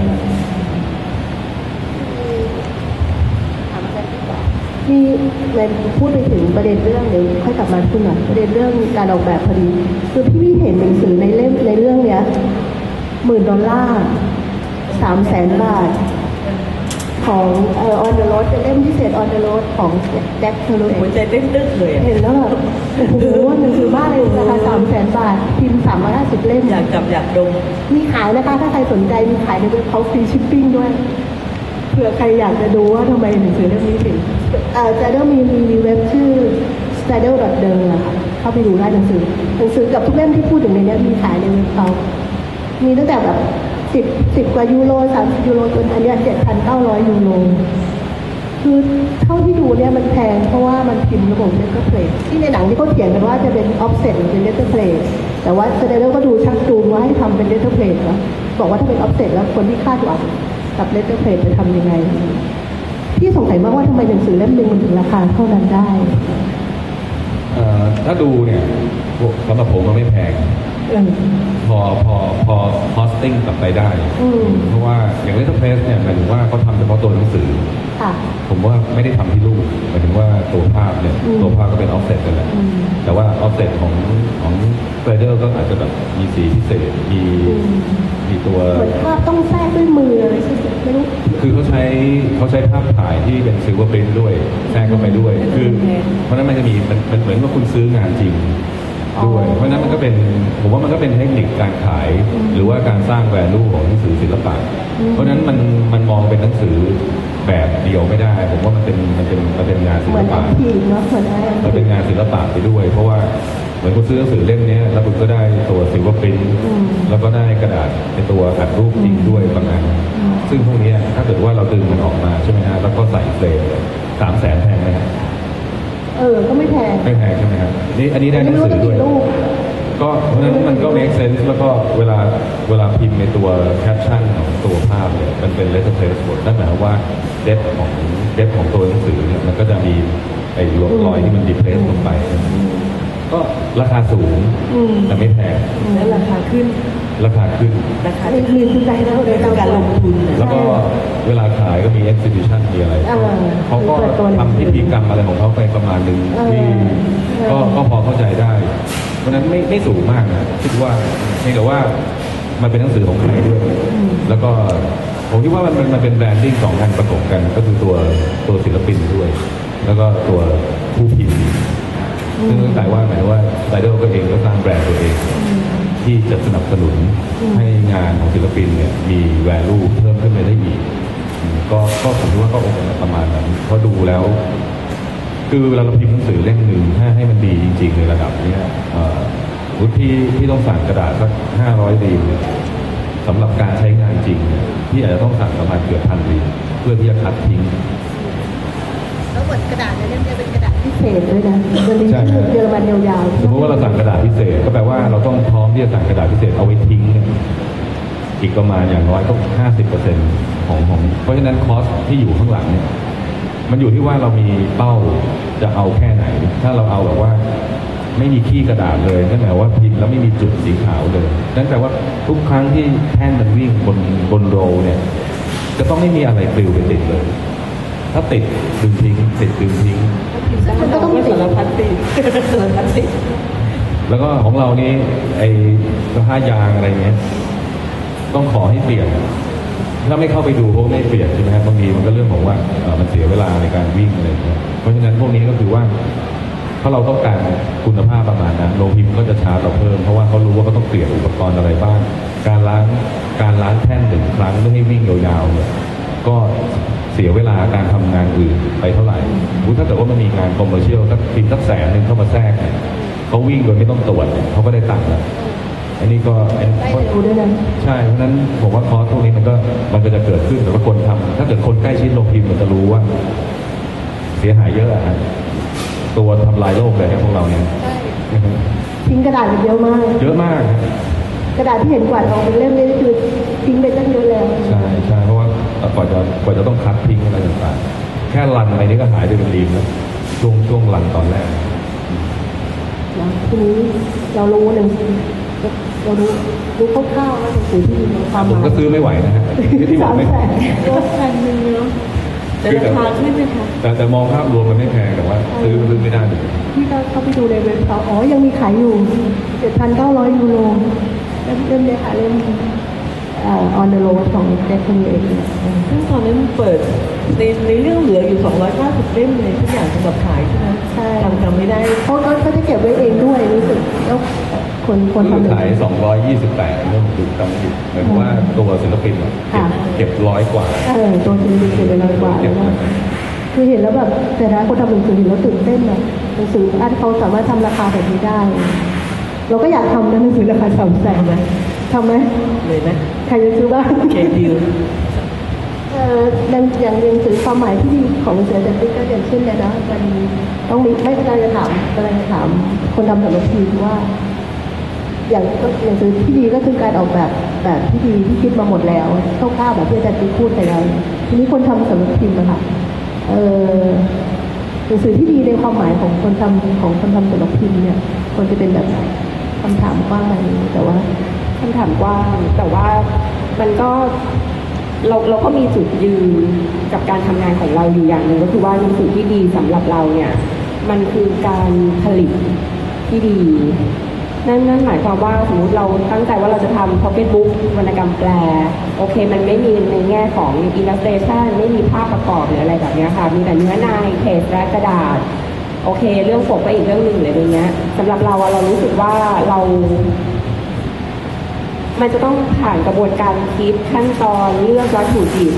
ที่เรนพูดไปถึงประเด็นเรื่องเดี๋ยวค่อยกลับมาคุณหน่อยประเด็นเรื่องการออกแบบพอดีคือพี่พี่เห็นหนังสือในเล่มในเรื่องเนี้ยหมื่นดอลลาร์สามแสนบาทของเอ่อ on the road เล่มพิเศษ on the road ของแจ็คเทอร์โลเอหัวใจเต้นตึ๊ดเลยเห็นแล้วแบบโอ้โหหนังสือบ้านเลยราคาสามแสนบาทพิมพ์สามร้อยห้าสิบเล่มอยากจับอยากดมมีขายนะคะถ้าใครสนใจมีขายในเว็บเขาฟรีชิปปิ้งด้วยผื่อใครอยากจะดูว่าทำไมหนังสือเล่มนี้ถึงเอ่อจะได้มีมีเว็บชื่อ stadel ดอท เดอ อะค่ะเข้าไปดูได้หนังสือหนังสือกับทุกเล่มที่พูดถึงในนี้มีขายในเว็บเขามีตั้งแต่แบบสิบสิบกว่ายูโรสามสิบยูโรจนอันนี้เจ็ดพันเก้าร้อยยูโรคือเท่าที่ดูเนี่ยมันแพงเพราะว่ามันพิมพ์ระบบเลตเตอร์เพลทที่ในหนังที่เขาเขียนกันว่าจะเป็นออฟเซ็ตหรือเป็นเลตเตอร์เพลทแต่ว่าสเตเดลก็ดูชักจูงว่าให้ทำเป็นเลตเตอร์เพลทแล้วบอกว่าถ้าเป็นออฟเซ็ตแล้วคนที่คาดหวังกับเลตเตอร์เพลทจะทำยังไงพี่สงสัยมากว่าทำไมหนังสือเล่มหนึ่งมันถึงราคาเท่านั้นได้เอ่อถ้าดูเนี่ยสำหรับผมมันไม่แพงพอพอพอคอสติ้งกลับไปได้เพราะว่าอย่างเลตเตอร์เพรสเนี่ยหมายถึงว่าเขาทำเฉพาะตัวหนังสือผมว่าไม่ได้ทำที่รูปหมายถึงว่าตัวภาพเนี่ยตัวภาพก็เป็นออฟเซ็ตกันแหละแต่ว่าออฟเซ็ตของของเฟรเดอร์ก็อาจจะแบบมีสีพิเศษมีมีตัวเหมือนภาพต้องแทรกด้วยมืออะไรไม่รู้คือเขาใช้เขาใช้ภาพถ่ายที่เป็นซิลเวอร์ปรินท์ด้วยแทรกเข้าไปด้วยคือเพราะนั้นมันจะมีมันมันเหมือนว่าคุณซื้องานจริงด้วยเพราะนั้นมันก็เป็นผมว่ามันก็เป็นเทคนิคการขายหรือว่าการสร้างแวลูของหนังสือศิลปะเพราะนั้นมันมันมองเป็นหนังสือแบบเดียวไม่ได้ผมว่ามันเป็นมันเป็นมันเป็นงานศิลปะมันเป็นงานศิลปะไปด้วยเพราะว่าเหมือนคุณซื้อหนังสือเล่มนี้แล้วคุณก็ได้ตัวซิลเวอร์ปรินท์แล้วก็ได้กระดาษเป็นตัวอัดรูปจริงด้วยประมาณซึ่งพวกนี้ถ้าเกิดว่าเราดึงมันออกมาใช่ไหมฮะแล้วก็ใส่เฟรมสามแสนแพงไหมครับเออก็ไม่แพงไม่แพงใช่ไหมครับนี่อันนี้ได้หนังสือด้วยก็เพราะฉะนั้นมันก็ make sense แล้วก็เวลาเวลาพิมพ์ในตัวแคปชั่นของตัวภาพเนี่ยมันเป็น letterpress หมดนั่นหมายความว่าเดฟของเดฟของตัวหนังสือเนี่ยมันก็จะมีไอ้รอยที่มันดีเพรสลงไปก็ราคาสูงแต่ไม่แพงแล้วราคาขึ้นราคาขึ้นราคาขึ้นคือใจแล้วโดยการลงทุนแล้วก็เวลาขายก็มี exhibition มีอะไรเขาก็ทำพิธีกรรมอะไรของเขาไปประมาณนึงที่ก็ก็พอเข้าใจได้เพราะนั้นไม่ไม่สูงมากนะคิดว่าเพียงแต่ว่ามันเป็นหนังสือของใครด้วยแล้วก็ผมคิดว่ามันมันเป็นแบรนดิ้งสองงานประกอบกันก็คือตัวตัวศิลปินด้วยแล้วก็ตัวผู้พิมพ์ซึ่งตั้งแต่ว่าหมายว่าไดโดก็เองก็สร้างแบรนด์ตัวเองที่จะสนับสนุนให้งานของศิลปินเนี่ยมี value เพิ่มขึ้นไปได้อีกก็ก็ผมคิดว่าก็โอเคประมาณนั้นเพราะดูแล้วคือเวลาเราพิมพ์หนังสือเล่มหนึ่งถ้าให้มันดีจริงๆในระดับนี้วุฒิที่ที่ต้องสั่งกระดาษสักห้าร้อยรีมเนี่ยสำหรับการใช้งานจริงเนี่ยที่อาจจะต้องสั่งประมาณเกือบพันรีมเพื่อที่จะคัดทิ้งแล้วบทกระดาษเนี่ยจะเป็นกระดาษพิเศษด้วยนะมันเป็นชื่อเยอรมันยาวๆสมมติว่าเราสั่งกระดาษพิเศษก็แปลว่าเราต้องพร้อมที่จะสั่งกระดาษพิเศษเอาไว้ทิ้งอีกประมาณอย่างน้อยก็ห้าสิบเปอร์เซ็นต์ของของเพราะฉะนั้นคอสที่อยู่ข้างหลังเนี่ยมันอยู่ที่ว่าเรามีเป้าจะเอาแค่ไหนถ้าเราเอาแบบว่าไม่มีขี้กระดาษเลยนั่นหมายว่าพิมพ์แล้วไม่มีจุดสีขาวเลยนั่นแปลว่าทุกครั้งที่แท่นมันวิ่งบนบนโรลเนี่ยจะต้องไม่มีอะไรปลิวไปติดเลยถ้าติดดึงทิ้งติดดึงทิ้งก็ต้องสารพัดติดสารพัดติดแล้วก็ของเรานี่ไอ้ผ้ายางอะไรเงี้ยต้องขอให้เปลี่ยนถ้าไม่เข้าไปดูเขาไม่เปลี่ยนใช่ไหมครับบางทีมันก็เรื่องของว่ามันเสียเวลาในการวิ่งอะไรเงี้ยเพราะฉะนั้นพวกนี้ก็คือว่าถ้าเราต้องการคุณภาพประมาณนั้นโรงพิมพ์ก็จะชาร์จเราเพิ่มเพราะว่าเขารู้ว่าเขาต้องเปลี่ยนอุปกรณ์อะไรบ้างการล้างการล้างแท่นหนึ่งครั้งไม่ให้วิ่งยาวๆเนี่ยก็เสียเวลาการทำงานอื่นไปเท่าไหร่ถ้าเกิดว่ามันมีงานคอมเมอร์เชียลสักพิมพ์สักแสนหนึ่งเข้ามาแทรกเขาวิ่งโดยไม่ต้องตรวจเขาก็ได้ตังค์แล้วอันนี้ก็ใช่เพราะนั้นผมว่าคอร์สพวกนี้มันก็มันก็จะเกิดขึ้นแต่ว่าคนทำถ้าเกิดคนใกล้ชิดโรงพิมพ์มันจะรู้ว่าเสียหายเยอะอะตัวทำลายโลกเลยพวกเราเนี่ยทิ้งกระดาษเยอะมากเยอะมากกระดาษที่เห็นกวาดออกเป็นเล่มนี่คือทิ้งไปตั้งเยอะแล้วใช่ใช่เพราะว่ากว่าจะกว่าจะต้องคัดทิ้งอะไรต่างๆแค่รันอะไรนี้ก็หายไปเป็นรีมแล้วช่วงช่วงรันตอนแรกทีนี้เรารู้หนึ่งเรารู้รู้คร่าวๆว่าหนังสือที่มีความหมายผมก็ซื้อไม่ไหวนะฮะที่บอกไม่ก็แพงนึงเนาะแต่ราคาขึ้นไหมคะแต่แต่มองภาพรวมมันไม่แพงแต่ว่าซื้อซื้อไม่ได้เลยที่เข้าไปดูในเว็บเขาอ๋อยังมีขายอยู่ เจ็ดพันเก้าร้อย ยูโรเล่มเล่มเนี่ยค่ะเล่มอ่า on the road ของเด็กคนเองซึ่งตอนนั้นเปิดในในเรื่องเหลืออยู่สองร้อยเก้าสิบเล่มเลยทุกอย่างสำหรับขายใช่ไหมใช่ทำจำไม่ได้เขาเขาจะเก็บไว้เองด้วยรู้สึกแล้วคคนคนทำขายสองร้อยยี่สิบแปดเรื่องดูจำไม่ผิดหมายถึงว่าตัวศิลปินเก็บเก็บร้อยกว่าเออตัวศิลปินเก็บไปร้อยกว่าแล้วคือเห็นแล้วแบบแต่ถ้าคนทำหนังสือเห็นแล้วตื่นเต้นนะหนังสืออันเขาสามารถทำราคาแบบนี้ได้เราก็อยากทำนะหนังสือราคาสามแสนนะทำไหมเลยนะใครจะซื้อบ้างเคดิวเอ่ออย่างอย่างหนังสือความหมายที่ดีของหนังสืออาจารย์ติ๊กก็อย่างเช่นเนี่ยนะมันต้องมีไม่กำลังจะถามกำลังจะถามคนทำสำนักพิมพ์ว่าอย่างหนังสือที่ดีก็คือการออกแบบแบบที่ดีที่คิดมาหมดแล้วคร่าวๆแบบที่อาจารย์ติ๊กพูดไปแล้วทีนี้คนทำสำนักพิมพ์อะค่ะเออหนังสือที่ดีในความหมายของคนทำของคนทำสำนักพิมพ์เนี่ยควรจะเป็นแบบไหนคำถามกว้างอะไรนี้แต่ว่าคำถามกว้างแต่ว่ามันก็เราเราก็มีจุดยืนกับการทำงานของเราอยู่อย่างหนึ่งก็คือว่าหนังสือที่ดีสำหรับเราเนี่ยมันคือการผลิตที่ดีนั่นนั่นหมายความว่าสมมติเราตั้งใจว่าเราจะทำ pocket book วรรณกรรมแปลโอเคมันไม่มีในแง่ของ illustration ไม่มีภาพประกอบหรืออะไรแบบนี้ค่ะมีแต่เนื้อในเทปและกระดาษโอเคเรื่องปกก็อีกเรื่องหนึ่งเลยตรงนี้สำหรับเราเรารู้สึกว่าเรามันจะต้องผ่านกระบวนการคิดขั้นตอนเลือกวัตถุดิบ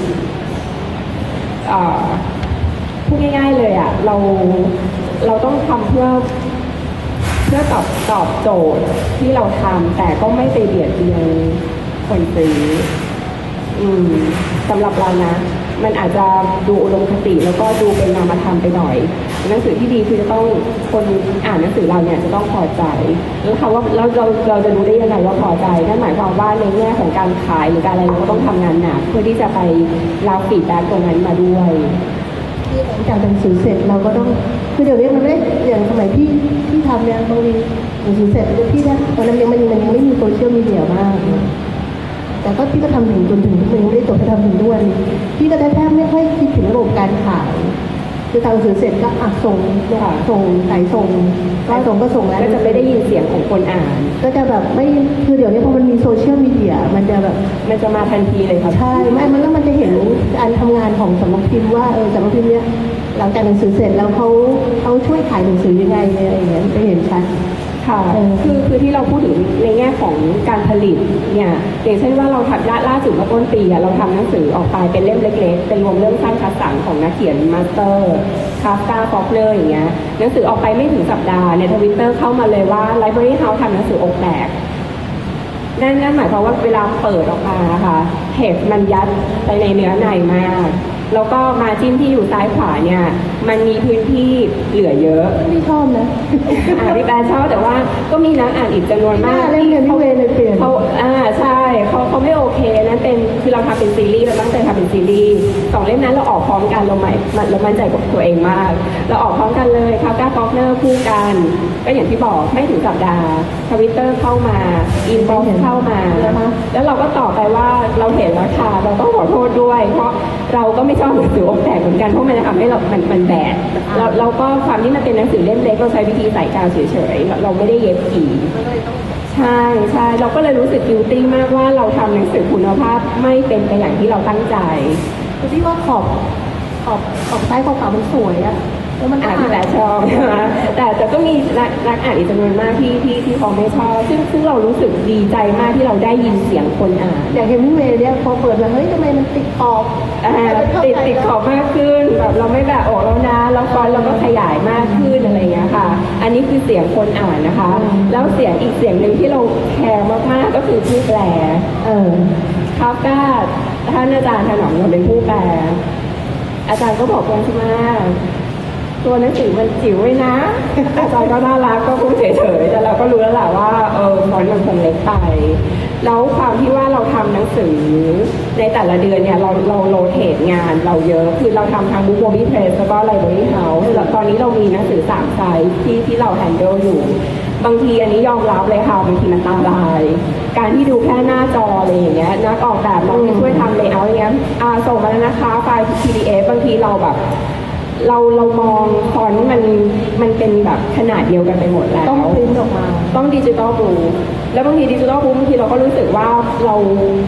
พูดง่ายๆเลยอ่ะเราเราต้องทำเพื่อเพื่อตอบตอบโจทย์ที่เราทำแต่ก็ไม่ไปเบียดเบียนคนซื้ออืมสำหรับเรานะมันอาจจะดูอุดมคติแล้วก็ดูเป็นนามธรรมไปหน่อยหนังสือที่ดีคือจะต้องคนอ่านหนังสือเราเนี่ยจะต้องพอใจแล้วคำว่าเราเราเราจะรู้ได้ยังไงว่าพอใจนั่นหมายความว่าในแง่ของการขายหรือการอะไรเราก็ต้องทำงานหนักเพื่อที่จะไปรับฟีดแบ็กตรงนั้นมาด้วยที่หลังจากหนังสือเสร็จเราก็ต้องคือเดี๋ยวนี้มันไม่อย่างสมัยที่ที่ทำเนี่ยบางทีหนังสือเสร็จพี่นะตอนนั้นยังมันยังไม่มีโซเชียลมีเดียมากแต่ก็พี่ก็ทำถึงจนถึงทุกวันไม่ได้จบไปทำถึงด้วยพี่ก็แทบไม่ค่อยคิดถึงระบบการขายคือทำหนังสือเสร็จก็อ่ะส่งส่งขายส่งก็ส่งก็ส่งแล้วก็จะไม่ได้ยินเสียงของคนอ่านก็จะแบบไม่คือเดี๋ยวนี้พอมันมีโซเชียลมีเดียมันจะแบบมันจะมาทันทีเลยค่ะใช่ไม่มันแล้วมันจะเห็นการทำงานของสำนักพิมพ์ว่าเออสำนักพิมพ์เนี้ยหลังจากหนังสือเสร็จแล้วเขาเขาช่วยขายหนังสือยังไงเนี่ยอะไรอย่างเงี้ยจะเห็นชัดค่ะคือคือที่เราพูดถึงในแง่ของการผลิตเนี่ยอย่างเช่นว่าเราทำล่าล่าสุดเมื่อต้นปีเราทำหนังสือออกไปเป็นเล่มเล็กๆเป็นรวมเรื่องสร้างคัสสันของนักเขียนมาสเตอร์คาฟกาฟอกเลอร์อย่างเงี้ยหนังสือออกไปไม่ถึงสัปดาห์ในทวิตเตอร์เข้ามาเลยว่า Library House ทำหนังสืออกแตกนั่นนั่นหมายความว่าเวลาเปิดออกมาค่ะเห็บมันยัดไปในเนื้อในมากแล้วก็มาจิ้มที่อยู่ซ้ายขวาเนี่ยมันมีพื้นที่เหลือเยอะไม่ชอบนะอ่านพี่แปลชอบแต่ว่าก็มีนักอ่านอีกจำนวนมากที่เขาเเลยเปลี่ยนเขาอ่าใช่เขาเขาไม่โอเคนั่นเป็นคือเราทำเป็นซีรีส์เราตั้งใจทำเป็นซีรีส์สองเล่มนั้นเราออกพร้อมกันเราใหม่เรามั่นใจกับตัวเองมากเราออกพร้อมกันเลยคาฟกาฟอกเนอร์คู่กันก็อย่างที่บอกไม่ถึงสัปดาห์ทวิตเตอร์เข้ามาอินบ็อกซ์เข้ามาแล้วเราก็ตอบไปว่าเราเห็นแล้วค่ะเราต้องขอโทษด้วยเพราะเราก็ไม่ชอบหนังสืออกแตกเหมือนกันเพราะมันจะทำให้เรามันมันแบดเราเราก็ความที่มันเป็นหนังสือเล่มเล็กเราใช้วิธีใส่กาวเฉยๆเราไม่ได้เย็บกี่ใช่ใช่เราก็เลยรู้สึกกิลตี้มากว่าเราทำหนังสือคุณภาพไม่เป็นไปอย่างที่เราตั้งใจคือที่ว่าขอบขอบขอบซ้ายขอบขวามันสวยอะแล้วมันอ่านแต่ชอบใช่ไหมแต่แต่ก็มีนักอ่านอีกจำนวนมากที่ที่ที่เขาไม่ชอบซึ่งซึ่งเรารู้สึกดีใจมากที่เราได้ยินเสียงคนอ่านอย่างเฮมิงเวย์เนี่ยพอเปิดมาเฮ้ยทำไมมันติดขอบติดติดขอบมากขึ้นแบบเราไม่แบบโอ้แล้วนะแล้วฟอนต์เราก็ขยายมากขึ้นอะไรอย่างเงี้ยค่ะอันนี้คือเสียงคนอ่านนะคะแล้วเสียงอีกเสียงหนึ่งที่เราแคร์มากๆก็คือผู้แปลเออคาฟกาท่านอาจารย์ถนอมเราเป็นผู้แปลอาจารย์ก็บอกว่าใช่ไหมตัวหนังสือมันจิ๋วไว้นะอาจารย์ก็น่ารักก็พูดเฉยๆแต่เราก็รู้แล้วแหละว่าเออฟอนต์มันคงเล็กไปแล้วความที่ว่าเราทำหนังสือในแต่ละเดือนเนี่ยเราเราโรเทตงานเราเยอะคือเราทำทางบุ๊กโบบี้เพรสแล้วก็ไลบรารีเฮาส์แล้วตอนนี้เรามีหนังสือสามไซส์ที่ที่เราแฮนเดิลอยู่บางทีอันนี้ยอมรับเลยค่ะบางทีมันตาลายการที่ดูแค่หน้าจออะไรอย่างเงี้ยนักออกแบบเราช่วยทำเลเยอร์อย่างเงี้ยอ่าส่งมาแล้วนะคะไฟล์ พี ดี เอฟ บางทีเราแบบเราเรามองฟอนต์มันมันเป็นแบบขนาดเดียวกันไปหมดแล้วต้องพิมพ์ออกมาต้องดิจิตอลบลูแล้วบางทีดิจิตอลบลูบางทีเราก็รู้สึกว่าเรา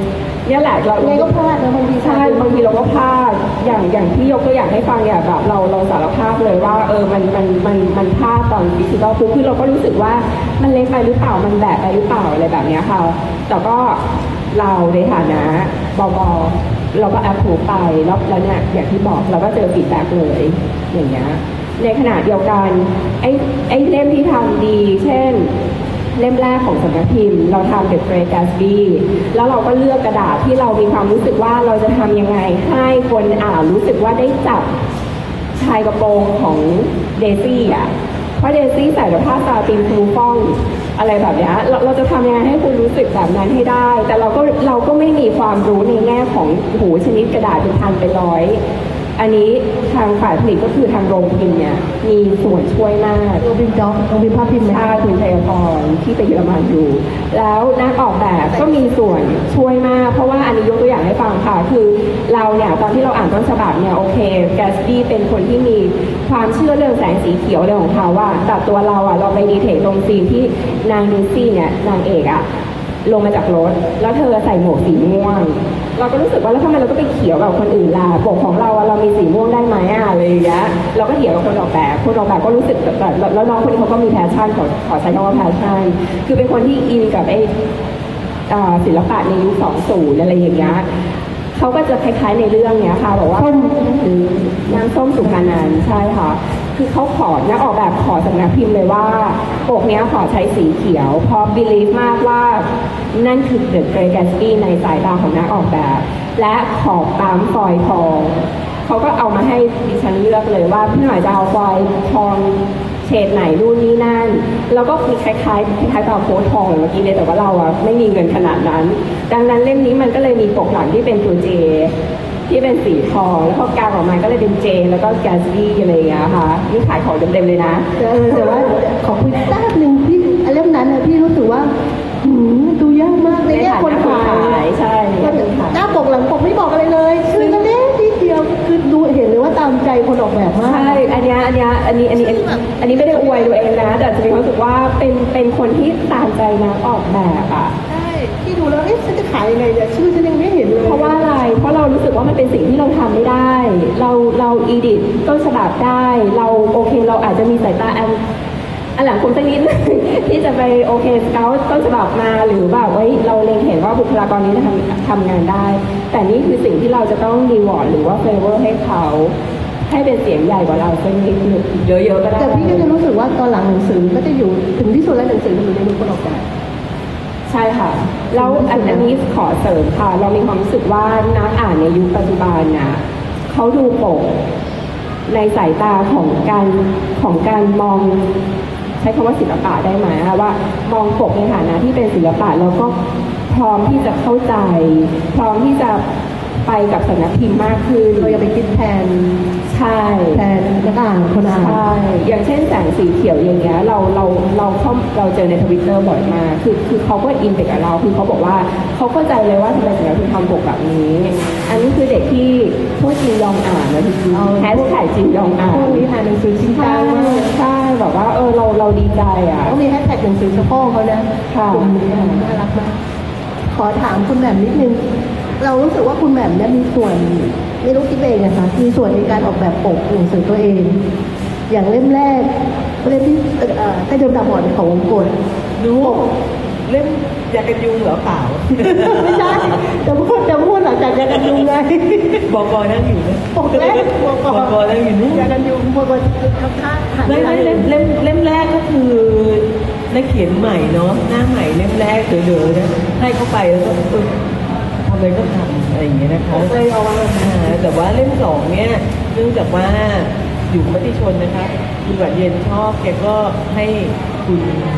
เนี่ยแหละเราไงก็พลาดนะบางทีใช่บางทีเราก็พลาดอย่างอย่างที่ยกตัวอย่างให้ฟังเนี่ยแบบเราเราสารภาพเลยว่าเออมันมันมันมันพลาดตอนดิจิทัลคือเราก็รู้สึกว่ามันเล็กไปหรือเปล่ามันแบบไปหรือเปล่าอะไรแบบเนี้ยค่ะแต่ก็เราในฐานะบก.เราก็แอปพูดไปแล้วแล้วเนี่ยอย่างที่บอกเราก็เจอฟีดแบ็กเลยอย่างเงี้ยในขณะเดียวกันไอ้ไอ้เล่มที่ทำดีเช่นเล่มแรกของสำนักพิมพ์เราทำ The Great Gatsby แล้วเราก็เลือกกระดาษที่เรามีความรู้สึกว่าเราจะทำยังไงให้คนอ่านรู้สึกว่าได้จับชายกระโปรงของเดซี่อ่ะเพราะเดซี่ใส่แต่ผ้าซาตินฟูฟ่องอะไรแบบนี้เราเราจะทำยังไงให้คุณรู้สึกแบบนั้นให้ได้แต่เราก็เราก็ไม่มีความรู้ในแง่ของหูชนิดกระดาษเป็นพันเป็นร้อยอันนี้ทางฝ่ายผลิตก็คือทางโรงพิมพ์เนี่ยมีส่วนช่วยมากโรงพิมพ์ด็อกโรงพิมพ์ภาพพิมพ์ไหมค่ะคุณชัยพรที่ไปเยอรมันอยู่แล้วนักออกแบบก็มีส่วนช่วยมากเพราะว่าอันนี้ยกตัวอย่างให้ฟังค่ะคือเราเนี่ยตอนที่เราอ่านต้นฉบับเนี่ยโอเคแกสบี้เป็นคนที่มีความเชื่อเรื่องแสงสีเขียวเรื่องของเขาว่าแต่ตัวเราอ่ะเราไปดีเทคตรงซีนที่นางลูซี่เนี่ยนางเอกอ่ะลงมาจากรถแล้วเธอใส่หมวกสีม่วงเราก็รู้สึกว่าแล้วทำไมเราก็ไปเขียวกับคนอื่นล่ะปกของเราเรามีสีม่วงได้ไหมอะอะไรอย่างเงี้ยเราก็เถียงกับคนออกแบบคนออกแบบก็รู้สึกแบบแล้วน้องคนนี้เขาก็มีแพชชั่นขอขอใช้คำว่าแพชชั่นคือเป็นคนที่อินกับไอ้ศิลปะในยุคสองศูนย์อะไรอย่างเงี้ยเขาก็จะคล้ายๆในเรื่องเนี้ยค่ะบอกว่าน้ำส้มสุพรรณันท์ใช่ค่ะคือเขาขอนักออกแบบขอสำนักพิมพ์เลยว่าปกนี้ขอใช้สีเขียวเพราะบิลีฟมากว่านั่นคือ The Great Gatsby ในสายตาของนักออกแบบและขอบปั๊มฟอยล์ทองเขาก็เอามาให้ดิฉันเลือกเลยว่าพี่หน่อยจะเอาฟอยล์ทองเฉดไหนนู่นนี่นั่นแล้วก็มีคล้ายๆคล้ายๆกับโค้ดทองเมื่อกี้เลยแต่ว่าเราอะไม่มีเงินขนาดนั้นดังนั้นเล่มนี้มันก็เลยมีปกหลังที่เป็นตัวเจที่เป็นสีทองแล้วพอกางออกมาก็เลยเป็นเจแล้วก็แกสบี้อะไรอย่างเงี้ยค่ะนี่ขายของเต็มๆเลยนะแต่ว่าขอคุยแป๊บนึงพี่เล่มนั้นนะพี่รู้สึกว่าดูยากมากเลยเนี่ยคนขายใช่หน้าปกหลังปกไม่บอกอะไรเลยชื่อก็เล็กนิดเดียวคือดูเห็นเลยว่าตามใจคนออกแบบมากใช่อันนี้อันนี้อันนี้อันนี้อันนี้ไม่ได้อวยตัวเองนะแต่จะมีความรู้สึกว่าเป็นเป็นคนที่ตามใจนักออกแบบอ่ะใช่ที่ดูแล้วเอ๊ะฉันจะขายยังไงเนี่ยชื่อฉันยังไม่เห็นเลยเพราะว่าอะไรเพราะเรารู้สึกว่ามันเป็นสิ่งที่เราทำไม่ได้เราเราอีดิทต้นฉบับได้เราโอเคเราอาจจะมีสายตาอันอันหลังคุณสักนิดที่จะไปโอเคสเกลต้นฉบับมาหรือแบบว่าเราเล็งเห็นว่าบุคลากรนี้ทำทำงานได้แต่นี่คือสิ่งที่เราจะต้องรีวอร์ดหรือว่าเฟเวอร์ให้เขาให้เป็นเสียงใหญ่กว่าเราสักนิดเยอะๆก็ได้แต่พี่ก็จะรู้สึกว่าตอนหลังหนังสือก็จะอยู่ถึงที่สุดแล้วหนังสือมันอยู่ในมือคนออกแบบใช่ค่ะแล้วอันนี้ขอเสริมค่ะเรามีความรู้สึกว่านักอ่านในยุคปัจจุบันน่ะเขาดูปกในสายตาของการของการมองใช้คำว่าศิลปะได้ไหมว่ามองปกในฐานะที่เป็นศิลปะแล้วก็พร้อมที่จะเข้าใจพร้อมที่จะไปกับสำนักพิมพ์มากขึ้นเราอย่าไปคิดแทนใช่แทนนักอ่านคนอ่านใช่อย่างเช่นแสงสีเขียวอย่างเงี้ยเราเราเราเขาเราเจอในทวิตเตอร์บ่อยมากคือคือเขาก็อินไปกับเราคือเขาบอกว่าเขาเข้าใจเลยว่าทำไมสำนักพิมพ์ทำปกแบบนี้อันนี้คือเด็กที่พวกจีนยองอ่านนะที่แฮชแท็กจีนยองอ่านพวกนี้อ่านหนังสือจริงจังมากใช่แบบว่าเออเราเราดีใจอ่ะก็มีแฮชแท็กหนังสือเฉพาะเขานะกลุ่มนี้น่ารักมากขอถามคุณแหม่มนิดนึงเรารู้สึกว่าคุณแหม่มเนี่ยมีส่วนไม่รู้คิดเองนะคะมีส่วนในการออกแบบปกหนังสือตัวเองอย่างเล่มแรกเล่มที่ใต้เดิมดาบอดของวงกลรู้เล่มยากันยุงเหรอเปล่าไม่ใช่จะพูดจะพูดหลังจากยากันยุงไงบอกบอนั่งอยู่นะปกแรกบอกบอนั่งอยู่นี่ยากันยุงบอกบอทำท่าไม่ไม่เล่มเล่มเล่มแรกก็คือนักเขียนใหม่เนาะหน้าใหม่เล่มแรกเด๋อๆนะให้เข้าไปแล้วก็ทำอะไรก็ทำอะไรอย่างเงี้ยนะคะแต่ว่าเล่มสองเนี่ยเนื่องจากว่าอยู่มติชนนะคะคุณหวานเย็นชอบแกก็ให้คุณ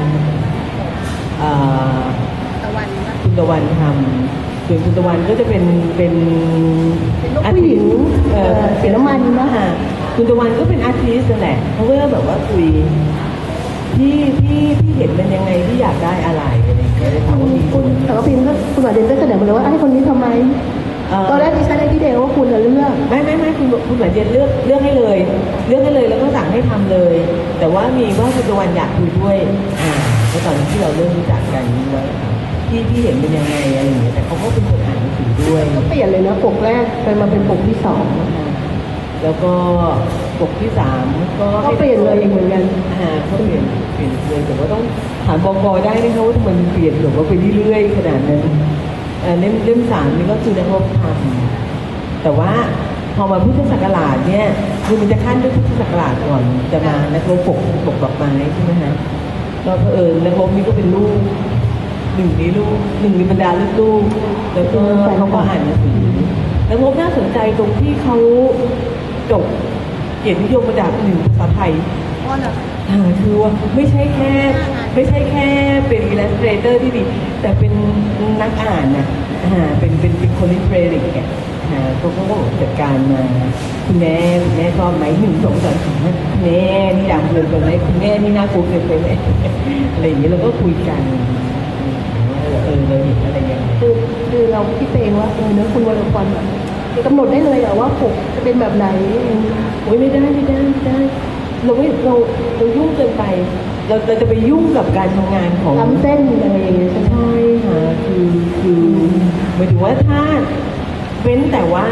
คุณตะวันทำส่วนคุณตะวันก็จะเป็นเป็นอาร์ติสต์เสียน้ำมันนะคะคุณตะวันก็เป็นอาร์ติสต์นั่นแหละเขาก็แบบว่าคุยพี่พี่พี่เห็นเป็นยังไงพี่อยากได้อะไรอะไรอย่างเงี้ยถามว่ามีคุณแต่ว่าพิมพ์ก็คุณหวานเย็นก็เสนอมาเลยว่าให้คนนี้ทำไมตอนแรกดิฉันได้ที่เดียวว่าคุณจะเลือกไม่ไม่ไม่คุณคุณหวานเย็นเลือกเลือกให้เลยเลือกให้เลยแล้วก็สั่งให้ทำเลยแต่ว่ามีว่าคุณตะวันอยากคุยด้วยมื่อตอนที่เราเริ่มรู้จักกันว่าที่ที่เห็นเป็นยังไงอะไรอย่างเงี้ยแต่เขาก็เป็นคนอ่านหนังสือด้วยก็เปลี่ยนเลยนะปกแรกไปมาเป็นปกที่สองแล้วก็ปกที่สามก็ก็เปลี่ยนเลยเหมือนกันอ่าเขาเปลี่ยนเปลี่ยนเลยแต่ว่าต้องถามบก.ได้ไหมคะว่าทำไมมันเปลี่ยนหรือว่าไปเรื่อยๆขนาดนั้นเล่มเล่มสามนี่ก็คือนักรบทำแต่ว่าพอมาพุทธศักราชเนี่ยคือมันจะขั้นด้วยพุทธศักราชก่อนจะมานักรบปกปกดอกไม้ใช่ไหมฮะเราเผอิญนักรบนี่ก็เป็นลูกหนึ่งในลูกหนึ่งในบรรดาลูกๆแล้วก็เขาก็อ่านหนังสือนักรบน่าสนใจตรงที่เขาจบเกียรตินิยมระดับหนึ่งภาษาไทยคือว่าไม่ใช่แค่ไม่ใช่แค่เป็น illustrator ที่ดีแต่เป็นนักอ่านนะเป็นเป็นเป็นคนลิเทเรตเนี่ยเขาก็จัดการมาคุณแม่แม่ชอบไหมหนึ่งสองสามสี่แม่นี่ดังเกินไปไหมคุณแม่นี่น่ากลัวเกินไปไหมอะไรอย่างนี้เราก็คุยกันเออเราเห็นอะไรอย่างนี้คือคือเราคิดเองว่าเออเนื้อคุณวรรณกรแบบกำหนดได้เลยเหรอว่าปกจะเป็นแบบไหนโอ้ยไม่ได้ไม่ได้ไม่ได้เราไม่เราเรายุ่งเกินไปเราเราจะไปยุ่งกับการทำงานของล้ำเส้นอะไรอย่างเงี้ยใช่ค่ะคือคือหมายถึงว่าถ้าเว้นแต่ว่า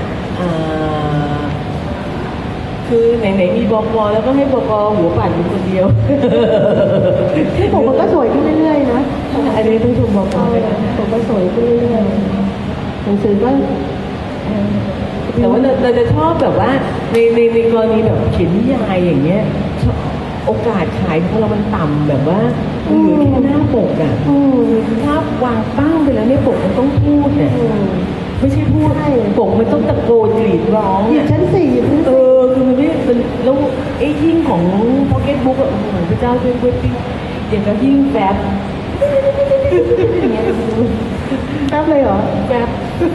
คือไหนๆมีบก.แล้วก็ให้บก.หัวปั่นอยู่คนเดียวที่ผมมันก็สวยขึ้นเรื่อยๆนะอันนี้ต้องชมบก.ด้วยนะผมก็สวยขึ้นเรื่อยๆหนังสือก็แต่ว่าเราเราจะชอบแบบว่าในในในกรณีแบบเขียนนิยายอย่างเงี้ยโอกาสขายของเรามันต่ำแบบว่าเหลือแค่หน้าปกอ่ะถ้าวางป้างไปแล้วเนี่ยปกมันต้องพูดเนี่ยไม่ใช่พูดปกมันต้องตะโกนกรีดร้องหยิบชั้นสี่เออคือมันไม่เป็นแล้วไอ้ยิ่งของพ็อกเก็ตบุ๊กอ่ะโอ้โหพระเจ้าช่วยด้วยพี่อย่างก็ยิ่งแฟบแฟบเลยเหรอแฟบ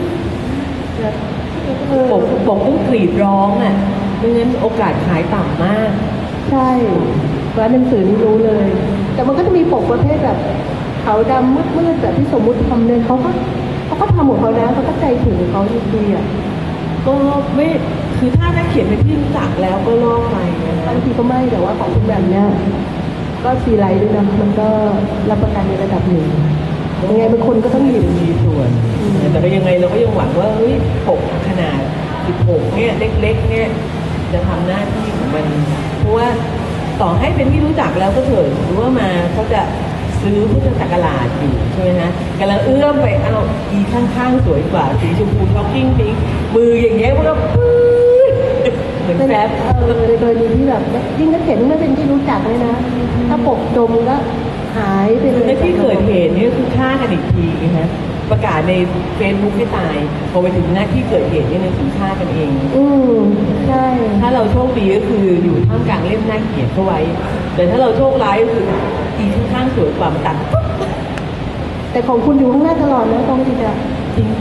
ปกปกต้องกรีดร้องอ่ะไม่งั้นโอกาสขายต่ำมากใช่ร้านหนังสือนี่รู้เลยแต่มันก็จะมีปกประเภทแบบขาวดำมืดๆแบบที่สมมุติทำเลยเขาก็เขาก็ทำหมดเขาแล้วเขาก็ใจถึงเขาดีๆอ่ะก็ไม่คือถ้านักเขียนเป็นที่รู้จักแล้วก็ลอกไปบางทีก็ไม่แต่ว่าของคุณแบบเนี้ยก็ซีไลท์ด้วยนะมันก็รับประกันในระดับหนึ่งยังไงบางคนก็ต้องหยิบมีส่วนแต่ก็ยังไงเราก็ยังหวังว่าเฮ้ยปกขนาดสิบหกเนี่ยเล็กๆเนี่ยจะทำหน้าที่ของมันเพราะว่าต่อให้เป็นที่รู้จักแล้วก็เถิดหรือว่ามาเขาจะซื้อพุทธศักราชอยู่ใช่ไหมนะกำลังเอื้อมไปเอาอีข้างๆสวยกว่าสีชมพูช็อกกิ้งพิงมืออย่างเงี้ยมันก็เหมือนแฟบในกรณีที่แบบยิ่งนักเขียนไม่เป็นที่รู้จักเลยนะถ้าปกจมก็หายไปเลยในที่เกิดเหตุนี่คือฆ่ากันอีกทีนะประกาศในเฟซบุ๊กให้ตายพอไปถึงหน้าที่เกิดเหตุนี่มันถึงฆ่ากันเองอืมใช่ถ้าเราโชคดีก็คืออยู่ท่ามกลางเล่มหน้าเขียนเข้าไว้แต่ถ้าเราโชคร้ายก็คืออีข้างๆสวยกว่าตัดแต่ของคุณอยู่ข้างหน้าตลอดนะต้องดีจ้ะจริง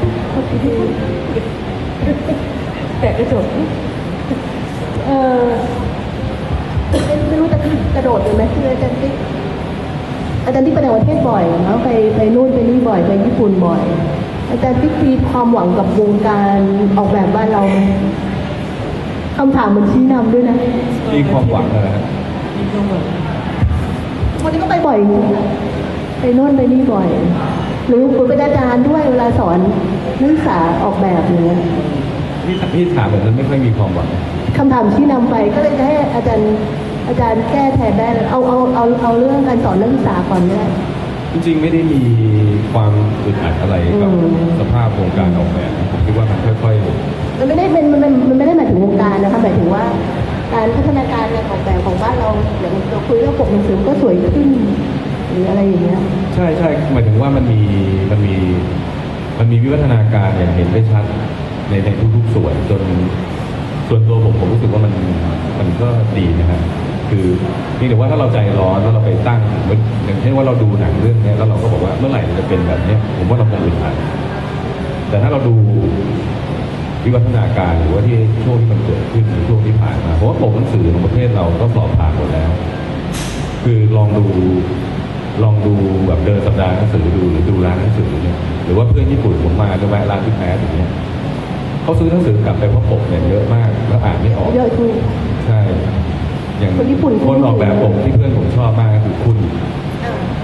แต่ก็จบเออไม่รู้จะกระโดดหรือไม่คืออาจารย์ที่อาจารย์ที่ไปต่างประเทศบ่อยเนาะไปไปนู่นไปนี่บ่อยไปญี่ปุ่นบ่อยอาจารย์ที่มีความหวังกับวงการออกแบบบ้านเราคำถามมันชี้นำด้วยนะมีความหวังอะไรมีความหวังวันนี้ก็ไปบ่อยไปโน่นไปนี่บ่อยหรือคุณเป็นอาจารย์ด้วยเวลาสอนนักศึกษาออกแบบอย่างเงี้ยพี่พี่ถามแบบนั้นไม่ค่อยมีความหวังคำถามชี้นำไปก็เลยจะให้อาจารย์อาจารย์แก้แทนได้เอาเอาเอาเอาเรื่องการสอนนักศึกษาก่อนได้จริงๆไม่ได้มีความอึดอัดอะไรกับสภาพวงการออกแบบผมคิดว่ามันค่อยๆมันไม่ได้เป็นมันมันไม่ได้หมายถึงวงการนะคะหมายถึงว่าการพัฒนาการการออกแบบของบ้านเราอย่างเราคุยเรื่องปกหนังสือก็สวยขึ้นหรืออะไรอย่างเงี้ยใช่ใช่หมายถึงว่ามันมีมันมีมันมีวิวัฒนาการอย่างเห็นได้ชัดในในทุกๆส่วนจนส่วนตัวผมผมรู้สึกว่ามันมันก็ดีนะครับคือนี่แต่ว่าถ้าเราใจร้อนแล้วเราไปตั้งอย่างเช่นว่าเราดูหนังเรื่องนี้แล้วเราก็บอกว่าเมื่อไหร่จะเป็นแบบนี้ผมว่าเราคงอึดอัดแต่ถ้าเราดูวิวัฒนาการหรือว่าที่ช่วงที่มันเกิดขึ้นในช่วงที่ผ่านมาเพราะว่าปกหนังสือของประเทศเราก็สอบผ่านหมดแล้วคือลองดูลองดูแบบเดินสัปดาห์หนังสือดูหรือดูร้านหนังสือเนี่ยหรือว่าเพื่อนญี่ปุ่นผมมาก็แวะร้านที่แพ้อย่างเงี้ยเขาซื้อหนังสือกลับไปเพราะปกเนี่ยเยอะมากแล้วอ่านไม่ออกเยอะทุกใช่อย่างคนญี่ปุ่นคนออกแบบปกที่เพื่อนผมชอบมากก็คือคุณ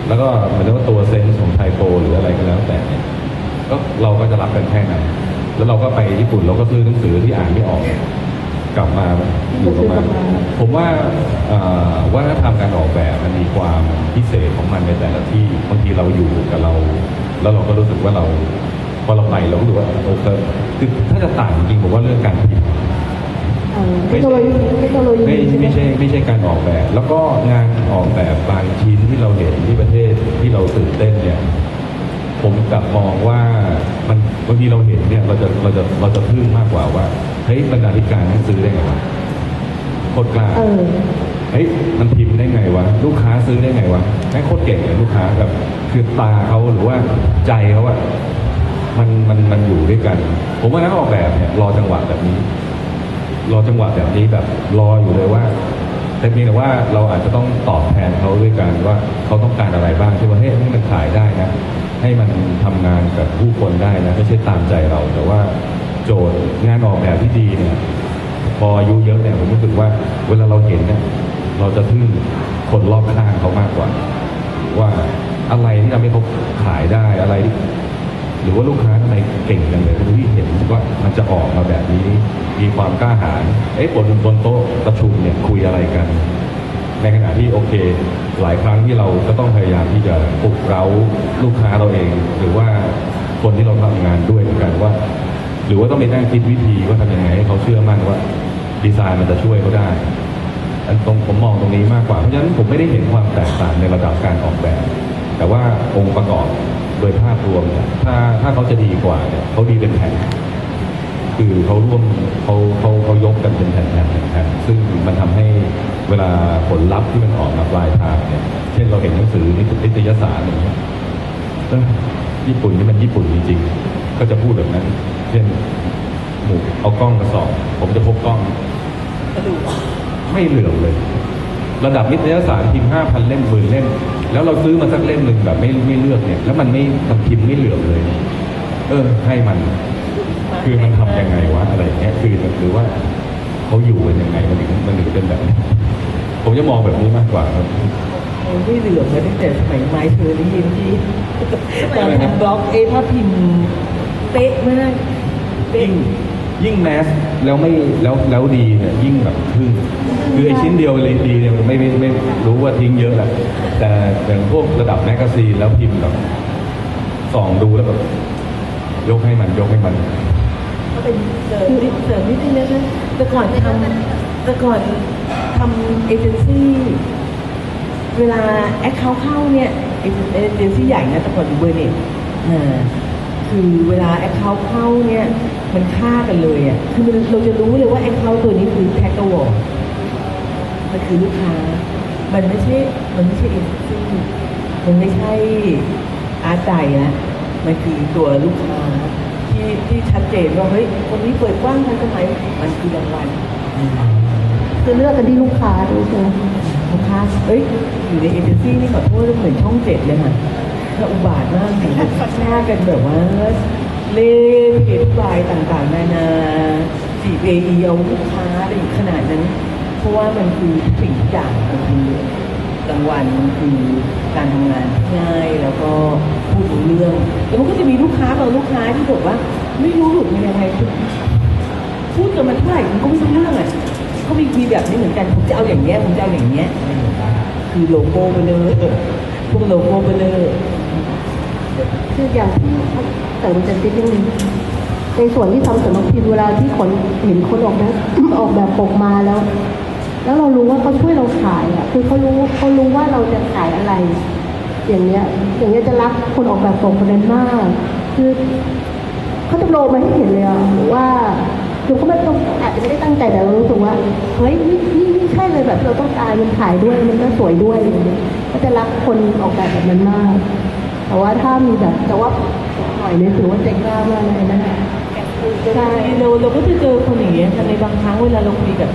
แล้วก็เหมือนว่าตัวเซนส์ของไทโปหรืออะไรก็แล้วแต่เนี่ยก็เราก็จะรับกันแค่นั้นแล้วเราก็ไปญี่ปุ่นเราก็ซื้อหนังสือที่อ่านไม่ออกกลับมาอยู่ประมาณผมว่าวัฒนธรรมการออกแบบมันมีความพิเศษของมันในแต่ละที่บางทีเราอยู่กับเราแล้วเราก็รู้สึกว่าเราพอเราไปเราก็รู้ว่าโอเคคือถ้าจะต่างจริงผมว่าเรื่องการพิมพ์ไม่ใช่ไม่ไม่ใช่ไม่ใช่การออกแบบ แล้วก็งานออกแบบบางชิ้นที่เราเห็นที่ประเทศที่เราตื่นเต้นเนี่ยผมกลับมองว่ามันบางทีเราเห็นเนี่ยเราจะเราจะเราจะทึ่งมากกว่าว่าเฮ้ยบรรณาธิการมันซื้อได้ไงวะโคตรกล้าเฮ้ยมันพิมพ์ได้ไงวะลูกค้าซื้อได้ไงวะแม่งโคตรเก่งเลยลูกค้าแบบคือตาเขาหรือว่าใจเขาอะมันมันมันอยู่ด้วยกันผมว่านักออกแบบเนี่ยรอจังหวะแบบนี้รอจังหวะแบบนี้แบบรออยู่เลยว่าแต่เพียงแต่ว่าเราอาจจะต้องตอบแทนเขาด้วยกันว่าเขาต้องการอะไรบ้างที่ว่าเฮ้ยให้มันขายได้นะให้มันทำงานกับผู้คนได้นะไม่ใช่ตามใจเราแต่ว่าโจทย์งานออกแบบที่ดีเนี่ยพออายุเยอะเนี่ยผมรู้สึกว่าเวลาเราเห็นเนี่ยเราจะทึ่งคนรอบข้างเขามากกว่าว่าอะไรที่ทำให้เขาขายได้อะไรหรือว่าลูกค้าทำไมเก่งจังเลยที่เห็นว่ามันจะออกมาแบบนี้มีความกล้าหาญเอ๊ะบนบนโต๊ะประชุมเนี่ยคุยอะไรกันในขณะที่โอเคหลายครั้งที่เราก็ต้องพยายามที่จะปลุกเร้าลูกค้าเราเองหรือว่าคนที่เราทำงานด้วยเหมือนกันว่าหรือว่าต้องไปนั่งคิดวิธีว่าทำยังไงให้เขาเชื่อมั่นว่าดีไซน์มันจะช่วยเขาได้อันตรงผมมองตรงนี้มากกว่าเพราะฉะนั้นผมไม่ได้เห็นความแตกต่างในระดับการออกแบบแต่ว่าองค์ประกอบโดยภาพรวมเนี่ยถ้าถ้าเขาจะดีกว่าเนี่ยเขาดีเป็นแผ่นคือเขาร่วมเขาเขาเขายกกันเป็นแผ่นแผ่นแผ่นซึ่งมันทำให้เวลาผลลัพธ์ที่มันออกมาปลายทางเนี่ยเช่นเราเห็นหนังสือนิตยสารอย่างเงี้ยญี่ปุ่นนี่มันญี่ปุ่นจริงๆก็จะพูดแบบนั้นเช่นหมูเอากล้องมาส่องผมจะพกกล้องไม่เหลือเลยระดับนิตยสารพิมพ์ห้าพันเล่มหมื่นเล่มแล้วเราซื้อมาสักเล่มหนึ่งแบบไม่ไม่เลือกเนี่ยแล้วมันไม่มันพิมพ์ไม่เหลือเลยเออให้มันคือมันทำยังไงวะอะไรเงี้ยคือหรือว่าเขาอยู่กันยังไงมันถึงมันถึงเป็นแบบนี้ผมจะมองแบบนี้มากกว่าครับไม่เหลือเลยตั้งแต่สมัยไม้เธอได้ยินที่ตอนทำบล็อกเอถ้าพิมพ์เป๊ะมากยิ่งยิ่งแมสแล้วไม่แล้วแล้วดีเนี่ยยิ่งแบบทึ่งคือไอชิ้นเดียวเลยดีเนี่ยไม่ไม่ไม่รู้ว่าทิ้งเยอะแหละแต่อย่างพวกระดับแมกกาซีนแล้วพิมพ์แบบส่องดูแล้วแบบยกให้มันยกให้มันก็เป็นเสริมนิดเสริมนิดนึงนะแต่ก่อนทำแต่ก่อนทำเอเจนซี่เวลาแอคเคาท์เข้าเนี่ยเอเจนซี่ใหญ่นะแต่ก่อนอยู่เบอร์เน็ตคือเวลาแอคเคาท์เข้าเนี่ยมันฆ่ากันเลยอ่ะคือเราจะรู้เลยว่าแอคเคาท์ตัวนี้คือแท็กเกอร์วอลมันคือลูกค้ามันไม่ใช่มันไม่ใช่เอเจนซี่มันไม่ใช่อาร์ตใจนะมันคือตัวลูกค้าที่ที่ชัดเจนว่าเฮ้ยคนนี้เปิดกว้างทันสมัยมันคือรางวัลคือเลือกกันที่ลูกค้าด้วยใช่ไหมลูกค้าเอ้ยอยู่ในเอเจนซี่นี่ขอโทษเหมือนช่องเจ็ดเลยค่ะถ้าอุบาทมากเลยแช่กันแบบว่าเล่เพจบายต่างๆนานาจีบเอไอเอาลูกค้าได้ขนาดนั้นเพราะว่ามันคือสิ่งอย่างมันคือรางวัลคือการทำงานง่ายแล้วก็พูดรู้เรื่องแล้วมันก็จะมีลูกค้าบางลูกค้าที่บอกว่าไม่รู้หลุดมันยังไงพูดกันมาเท่าไหร่มันก็ไม่รู้เรื่องอ่ะก็มีทีแบบนี้เหมือนกันผมจะเอาอย่างเงี้ยผมจะเอาอย่างเงี้ยคือโลโก้ไปเลยพวกโลโก้ไปเลยคืออย่างที่เสริมจะติดนิดนึงในส่วนที่ทำสำนักพิมพ์เวลาที่คนเห็นคนออกแบบออกแบบปกมาแล้วแล้วเรารู้ว่าเขาช่วยเราขายอ่ะคือเขารู้เขารู้ว่าเราจะขายอะไรอย่างเนี้ยอย่างเนี้ยจะรักคนออกแบบปกคนนั้นมากคือเขาจะโลมาให้เห็นเลยอ่ะว่าคือเขาไม่ต้องอาจจะไม่ได้ตั้งใจแต่เรารู้สึกว่าเฮ้ยนี่นี่ใช่เลยแบบเราต้องการมันขายด้วยมันก็สวยด้วยอย่างเงี้ยก็จะรักคนออกแบบแบบนั้นมากแต่ว่าถ้ามีแบบแต่ว่าหน่อยเนี่ยถือว่าเจ๋งมากเลยนะใช่เราเราก็จะเจอคนอย่างเงี้ยในบางครั้งเวลาเราคุยกับ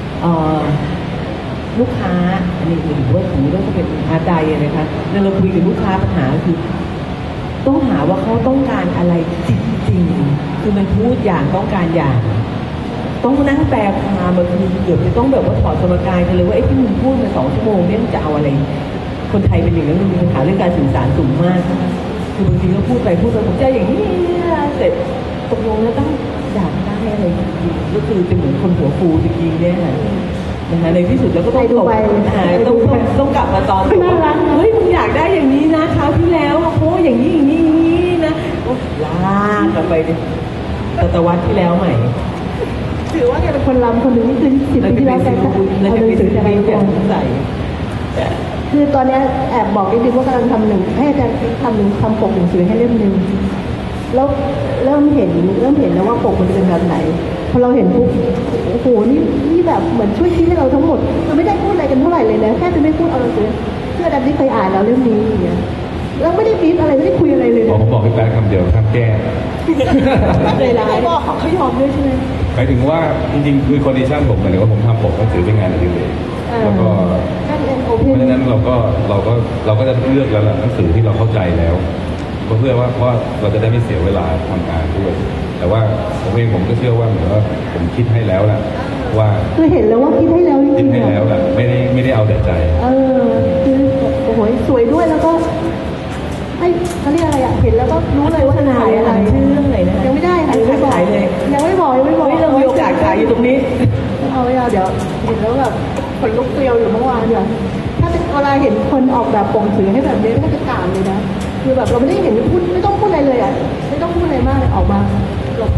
ลูกค้าอันนี้หรือว่าสมมติว่าจะเป็นอาใจนะคะเราคุยกับลูกค้าปัญหาคือต้องหาว่าเขาต้องการอะไรจริงๆคือมันพูดอย่างต้องการอย่างต้องนั่งแปลความมันคือเกือบจะต้องแบบว่าถอดสมการกันเลยว่าไอ้ที่มึงพูดมาสองชั่วโมงเนี่ยมันจะเอาอะไรคนไทยเป็นอย่างนั้นมีปัญหาเรื่องการสื่อสารสูงมากคือบางทีก็พูดไปพูดไปผมจะอย่างนี้เสร็จตกลงแล้วต้องอยากได้อะไรจริงๆก็คือจะเหมือนคนหัวฟูจริงๆเนี่ยนะคะในที่สุดแล้วก็ต้องตกต้องต้องต้องกลับมาตอนเฮ้ยมึงอยากได้อย่างนี้นะคราวที่แล้วเพราะอย่างนี้อย่างนี้อย่างนี้นะลากกลับไปศตวรรษที่แล้วใหม่ถือว่าแกเป็นคนรำคนหนึ่งนี่คือสิบปีที่แล้วแกเอาหนังสือจะไปแกใส่คือตอนนี้แอบบอกนิดนึงว่ากำลังทำหนึ่งให้อาจารย์ทำหนึ่งทำปกหนังสือให้เล่มหนึ่งแล้วเริ่มเห็นเริ่มเห็นแล้วว่าปกมันจะเป็นแบบไหนพอเราเห็นปุ๊บโอ้โหนี่นี่แบบเหมือนช่วยคิดให้เราทั้งหมดมันไม่ได้พูดอะไรกันเท่าไหร่เลยนะแค่จะไม่พูดเอาหนังสือเพื่อดันที่เคยอ่านแล้วเล่มนี้อย่างเงี้ยแล้วไม่ได้บีบอะไรไม่ได้คุยอะไรเลยผมบอกพี่แป๊ะคำเดียวห้ามแก้เลยละเขาบอกเขายอมด้วยใช่ไหมหมายถึงว่าจริงๆคือคอนดิชั่นผมหมายถึงว่าผมทำปกหนังสือเป็นงานอดิเรกแล้วก็เพราะฉะนั้นเราก็เราก็เราก็จะเลือกแล้วแหละหนังสือที่เราเข้าใจแล้วเพื่อว่าเพราะเราจะได้ไม่เสียเวลาทำงานด้วยแต่ว่าผมเองผมก็เชื่อว่าเหมือนว่าผมคิดให้แล้วแหละว่าคือเห็นแล้วว่าคิดให้แล้วจริงๆคิดให้แล้วแหละไม่ได้ไม่ได้เอาแต่ใจเออคือโอ้โหสวยด้วยแล้วก็ให้เขาเรียกอะไรอ่ะเห็นแล้วก็รู้เลยว่าขายอะไรชื่อเรื่องอะไรนะยังไม่ได้ยังไม่บอกเลยยังไม่บอกยังไม่บอกเรามีโอกาสขายอยู่ตรงนี้เอาไว้เอาเดี๋ยวเห็นแล้วแบบคนลุกเกลียวอยู่เมื่อวานเนี่ยถ้าเป็นเวลาเห็นคนออกแบบปกสือให้แบบนี้ก็จะกล่าวเลยนะคือแบบเราไม่ได้เห็นพูดไม่ต้องพูดอะไรเลยอ่ะไม่ต้องพูดอะไรมากออกมาหลบ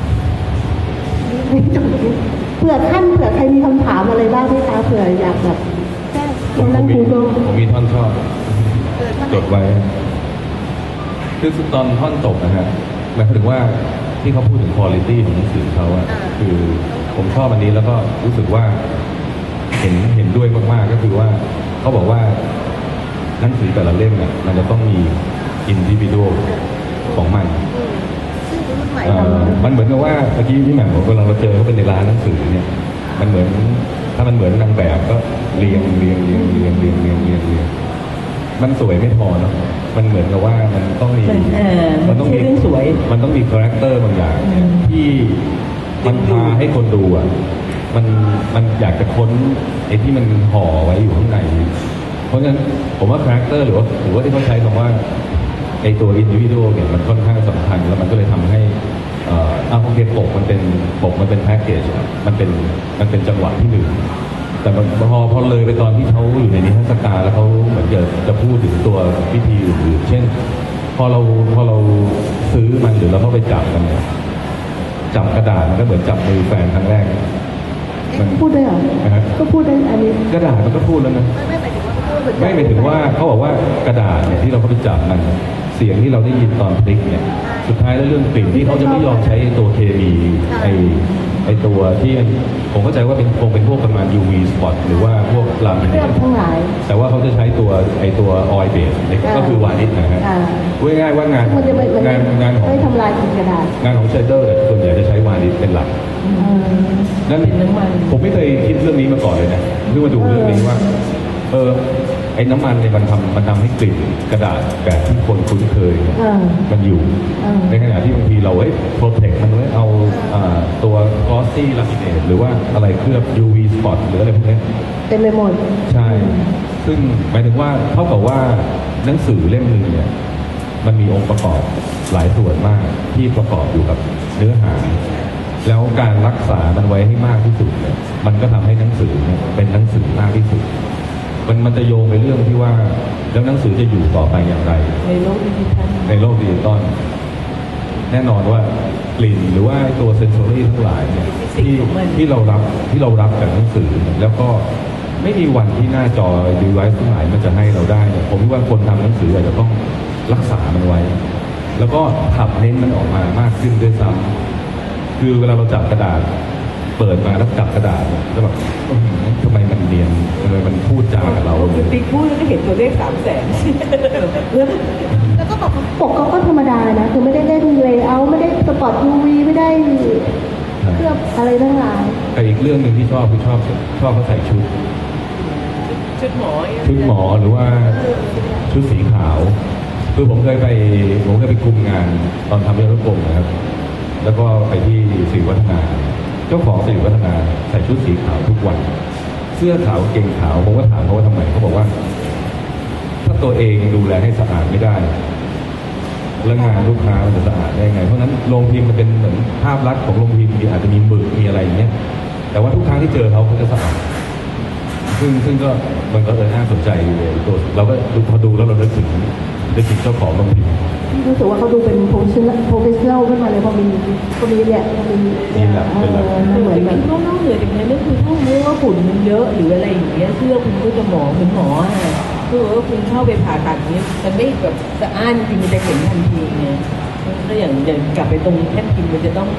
เผื่อท่านเผื่อใครมีคำถามอะไรบ้างไหมคะเผื่ออยากแบบแค่ผมมีผมมีท่อนชอบจดไว้คือตอนท่อนจบนะฮะหมายถึงว่าที่เขาพูดถึงคุณภาพของหนังสือเขาอะคือผมชอบอันนี้แล้วก็รู้สึกว่าเห็นเห็นด้วยมากๆก็คือว่าเขาบอกว่าหนังสือแต่ละเล่มเนี่ยมันจะต้องมีอินดิวิโดของมันมันเหมือนกับว่าเมื่อกี้ที่แหม่มบอกเราเราเจอเขาเป็นในร้านหนังสือเนี่ยมันเหมือนถ้ามันเหมือนนางแบบก็เรียงเรียงเรียงเรียงเรียงเรียงเรียงเรียงมันสวยไม่พอเนาะมันเหมือนกับว่ามันต้องมีมันต้องมีสวยมันต้องมีคาแรคเตอร์บางอย่างที่มันพาให้คนดูอ่ะมันมันอยากจะค้นไอ้ที่มันห่อไว้อยู่ข้างในเพราะฉะนั้นผมว่าคาแรคเตอร์หรือว่าหรือว่าที่เขาใช้คำว่าไอ้ตัวอินดิวิโดเนี่ยมันค่อนข้างสำคัญแล้วมันก็เลยทำให้เอ่อเอาโอเคปกมันเป็นปกมันเป็นแพ็กเกจมันเป็นมันเป็นจังหวะที่หนึ่งแต่พอพอเลยไปตอนที่เขาอยู่ในนิทรรศการแล้วเขาเหมือนจะจะพูดถึงตัวพิธีอื่นๆเช่นพอเราพอเราซื้อมันหรือเราเข้าไปจับมันเนี่ยจับกระดาษมันก็เหมือนจับมือแฟนครั้งแรกมันพูดได้เหรอก็พูดได้อันนี้กระดาษมันก็พูดแล้วนะไม่หมายถึงว่าเขาบอกว่ากระดาษเนี่ยที่เราเข้าไปจับมันเสียงที่เราได้ยินตอนพลิกเนี่ยสุดท้ายแล้วเรื่องกลิ่นที่เขาจะไม่ยอมใช้ตัวเคมีไอไอตัวที่ผมเข้าใจว่าเป็นคงเป็นพวกประมาณ ยู วี spot หรือว่าพวกลามิเนตแต่ว่าเขาจะใช้ตัวไอตัว oil base ก็คือวานิชนะฮะพูดง่ายๆว่างานงานงานของไม่ทำลายกระดาษงานของเชเดอร์ส่วนใหญ่จะใช้วานิชเป็นหลักนั่นผมไม่เคยคิดเรื่องนี้มาก่อนเลยนะเพิ่งมาดูเรื่องนี้ว่าเออไอ้น้ำมันเนี่ยมันทำมันทำให้กลิ่นกระดาษแบบที่คนคุ้นเคยมันอยู่ในขณะที่บางทีเราเอ้ยโปรเทคมันไว้เอาตัว glossy laminate หรือว่าอะไรเคลือบ ยู วี spot หรืออะไรพวกนี้เต็มไปหมดใช่ซึ่งหมายถึงว่าเท่ากับว่าหนังสือเล่มหนึ่งเนี่ยมันมีองค์ประกอบหลายส่วนมากที่ประกอบอยู่กับเนื้อหาแล้วการรักษามันไว้ให้มากที่สุดเนี่ยมันก็ทำให้หนังสือเนี่ยเป็นหนังสือมากที่สุดมันมันจะโยงไปเรื่องที่ว่าแล้วหนังสือจะอยู่ต่อไปอย่างไรในโลกดิจิทัลในโลกดิจิตอลแน่นอนว่ากลิ่นหรือว่าตัวเซนซอรี่ทั้งหลายเนี่ยที่ที่เรารับที่เรารับจากหนังสือแล้วก็ไม่มีวันที่หน้าจอดีไวซ์ทั้งหลายมันจะให้เราได้เนี่ยผมว่าคนทำหนังสืออาจจะต้องรักษามันไว้แล้วก็ขับเน้นมันออกมามากขึ้นด้วยซ้ำคือเวลาเราจับกระดาษเปิดมาแล้วจับกระดาษแล้วแบบทำไมมันเรียนทำไมมันพูดจากับเราเลยติ๊กพูดแล้วก็เห็นตัวเลขสามแสนแล้วก็บอกปกก็ธรรมดานะคือไม่ได้เล่นเลเยอร์ไม่ได้สปอร์ต ยู วี ไม่ได้เคลือบอะไรทั้งหลายแต่อีกเรื่องหนึ่งที่ชอบคือชอบชอบเขาใส่ชุดชุดหมอชุดหมอหรือว่าชุดสีขาวคือผมเคยไปผมเคยไปคุมงานตอนทำเรื่องรถกลมนะครับแล้วก็ไปที่ศรีวัฒนาเจ้าของศรีวัฒนาใส่ชุดสีขาวทุกวันเสื้อขาวเกงขาวผมก็ถามเขาว่าทำไมเขาบอกว่าตัวเองดูแลให้สะอาดไม่ได้แล้วงานลูกค้ามันจะสะอาดได้ไงเพราะฉะนั้นโรงพิมพ์มันเป็นเหมือนภาพลักษณ์ของโรงพิมพ์ที่อาจจะมีหมึกมีอะไรอย่างเงี้ยแต่ว่าทุกครั้งที่เจอเขาเขาจะสะอาดซึ่งซึ่งก็มันก็เออน่าสนใจเลยตัวเราก็ดูพอดูแล้วเราได้ถึงได้ถึงเจ้าของโรงพิมพ์รู้สึกว่าเขาดูเป็นโปรเฟชชั่นโปรเฟชชั่นขึ้นมาเลยพอมีพอมีเนี่ยพอมีนี่แหละเป็นแบบเหมือนแบบนอกเหนือจากนั้นก็คือถ้ารู้ว่าฝุ่นมันเยอะหรืออะไรอย่างเงี้ยเสื้อคุณก็จะหมองเหมือนหมออะคือว่าคุณเข้าไปผ่าตัดเนี้ยมันไม่แบบสะอ้านจริงมันจะเห็นทันทีไงก็อย่างอย่างกลับไปตรงแท่นพิมพ์มันจะต้อง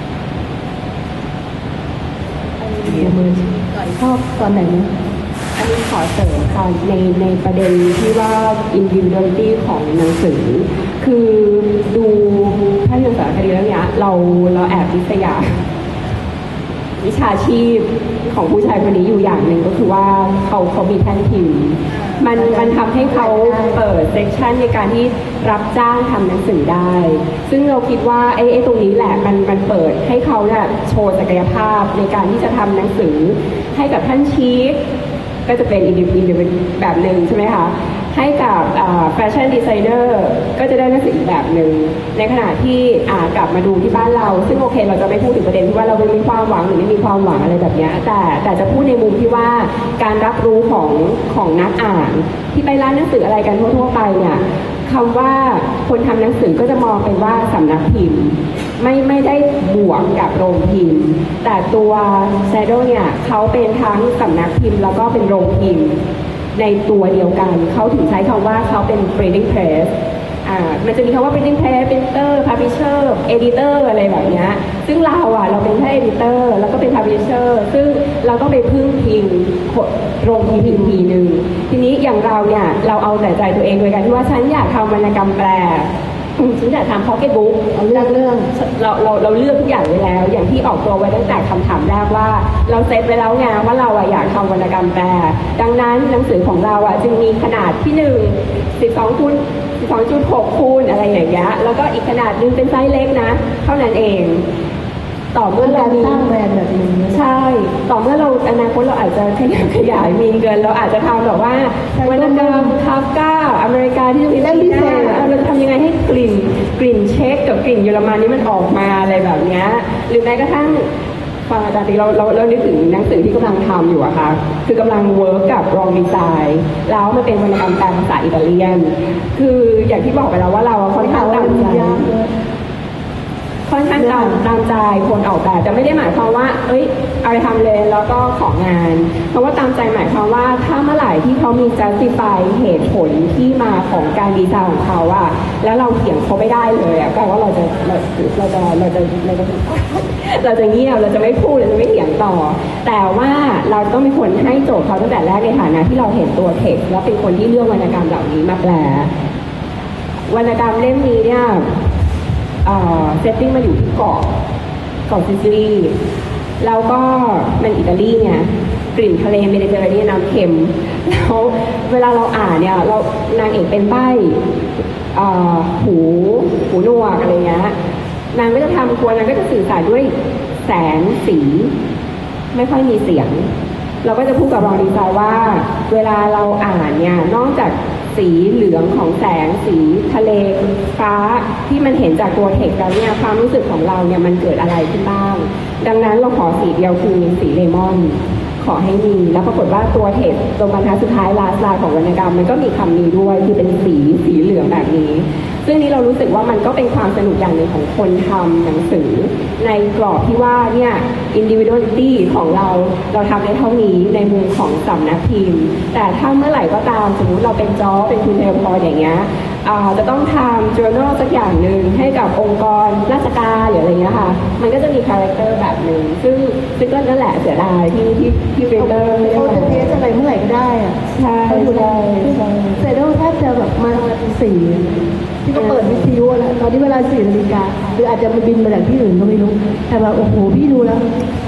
เรียนมือชอบตอนไหนนะอันนี้ขอเสริมค่ะในในประเด็นที่ว่า individuality ของหนังสือคือดูถ้าเรื่องสารคดีเรื่องนี้เราเราแอบริษยาวิชาชีพของผู้ชายคนนี้อยู่อย่างหนึ่งก็คือว่าเขาเขามีแท่นพิมพ์มันมันทำให้เขาเปิดเซกชันในการที่รับจ้างทำหนังสือได้ซึ่งเราคิดว่าไอ้ไอ้ตรงนี้แหละมันมันเปิดให้เขาเนี่ยโชว์ศักยภาพในการที่จะทำหนังสือให้กับท่านชีฟก็จะเป็นอินดิวิวแบบหนึ่งใช่ไหมคะให้กับแฟชั่นดีไซเนอร์ก็จะได้หนังสืออีกแบบหนึ่งในขณะที่กลับมาดูที่บ้านเราซึ่งโอเคเราจะไม่พูดถึงประเด็นที่ว่าเราไม่มีความหวังหรือไม่มีความหวังอะไรแบบนี้แต่แต่จะพูดในมุมที่ว่าการรับรู้ของของนักอ่านที่ไปร้านหนังสืออะไรกันทั่วๆไปเนี่ยคำว่าคนทำหนังสือก็จะมองเป็นว่าสำนักพิมพ์ไม่ไม่ได้บวกกับโรงพิมพ์แต่ตัว Shadow เนี่ยเขาเป็นทั้งสำนักพิมพ์แล้วก็เป็นโรงพิมพ์ในตัวเดียวกันเขาถึงใช้คำว่าเขาเป็น printing press อ่ามันจะมีคำว่า printing press printer publisher editor อะไรแบบนี้ซึ่งเราอ่ะเราเป็นแค่ editor แล้วก็เป็น publisher ซึ่งเราต้องไปพึ่งพิงโรงพิมพ์อีกทีหนึ่งทีนี้อย่างเราเนี่ยเราเอาแต่ใจตัวเองโดยการที่ว่าฉันอยากทำวรรณกรรมแปลฉันอยากทำ pocket book เอาเรื่องเรื่องเราเราเราเลือกทุกอย่างไว้แล้วอย่างที่ออกตัวไว้ตั้งแต่คำถามแรกว่าเราเซตไว้แล้วไงว่าเราอยากทำวรรณกรรมแปลดังนั้นหนังสือของเราอ่ะจึงมีขนาดที่หนึ่ง สิบสองคูณสิบสองจุดหกคูณอะไรอย่างเงี้ยแล้วก็อีกขนาดนึงเป็นไซส์เล็กนะเท่านั้นเองต่อเมื่อเราสร้างแบรนด์แบบนี้ใช่ต่อเมื่อเราอนาคตเราอาจจะขยายขยายมีเงินเราอาจจะทำแบบว่าวรรณกรรมคาฟกาอเมริกาที่มีเล่มพิเศษเราจะทำยังไงให้กลิ่นกลิ่นเช็คกับกลิ่นเยอรมันนี้มันออกมาอะไรแบบเนี้ยหรือแม้กระทั่งฟังอาจารย์ตีเราเราเรานึกถึงหนังสือที่กำลังทำอยู่อะค่ะคือกำลังเวิร์กกับรองดีไซน์แล้วมันเป็นวรรณกรรมแปลภาษาอิตาเลียนคืออย่างที่บอกไปแล้วว่าเราค่อนข้างตั้งใจค่อนข้างตามตามใจคนออกแบบจะไม่ได้หมายความว่าเอ้ยเอาไปทำเลยแล้วก็ของานเพราะว่าตามใจหมายความว่าถ้าเมื่อไหร่ที่เขามี justify เหตุผลที่มาของการดีไซน์ของเขาอะแล้วเราเถียงเขาไม่ได้เลยอะแปลว่าเราจะเราเราจะเราจะเราจะเราจะเงียบเราจะไม่พูดเราจะไม่เถียงต่อแต่ว่าเราต้องเป็นคนให้โจทย์เขาตั้งแต่แรกในฐานะที่เราเห็นตัวเท็กซ์แล้วเป็นคนที่เลือกวรรณกรรมเหล่านี้มาแปลวรรณกรรมเล่มนี้เนี่ยเซตติ้งมาอยู่ที่เกาะเกาะซิซิลีแล้วก็มันอิตาลีเนี่ยกลิ่นทะเลเมดิเตอร์เรเนียนน้ำเค็มแล้วเวลาเราอ่านเนี่ยเรานางเอกเป็นใบ้หูหูหนวกอะไรเงี้ยนางก็จะทำครัวนางก็จะสื่อสารด้วยแสงสีไม่ค่อยมีเสียงเราก็จะพูดกับรองดีไซน์ว่าเวลาเราอ่านเนี่ยนอกจากสีเหลืองของแสงสีทะเลฟ้าที่มันเห็นจากตัวเท็กซ์แล้วเนี่ยความรู้สึกของเราเนี่ยมันเกิดอะไรขึ้นบ้างดังนั้นเราขอสีเดียวคือสีเลมอนขอให้มีแล้วปรากฏว่าตัวเท็กซ์ตัวบรรทัดสุดท้ายลาสลาของวรรณกรรมมันก็มีคำนี้ด้วยคือเป็นสีสีเหลืองแบบนี้ซึ่งนี้เรารู้สึกว่ามันก็เป็นความสนุกอย่างหนึ่งของคนทำหนังสือในกรอบที่ว่าเนี่ย individuality ของเราเราทำได้เท่านี้ในมุมของสำนักพิมพ์แต่ถ้าเมื่อไหร่ก็ตามสมมุติเราเป็นจอเป็นคุณเทลพออย่างเงี้ยจะต้องทำ journal สักอย่างหนึ่งให้กับองค์กรราชการหรืออะไรเงี้ยค่ะมันก็จะมีคาแรคเตอร์แบบหนึ่งซึ่งซึ่งก็นั่นแหละเสียดายที่ที่ที่เรเตอร์เขาจะเทสอะไรเมื่อไหร่ก็ได้อะใช่ใช่เซโดแทบจะแบบมาตีสี่ที่ก็เปิดวิทยุแล้วตอนที่เวลาสี่นาฬิกาหรืออาจจะมาบินมาจากที่อื่นก็ไม่รู้แต่แบบโอ้โหพี่ดูแล้ว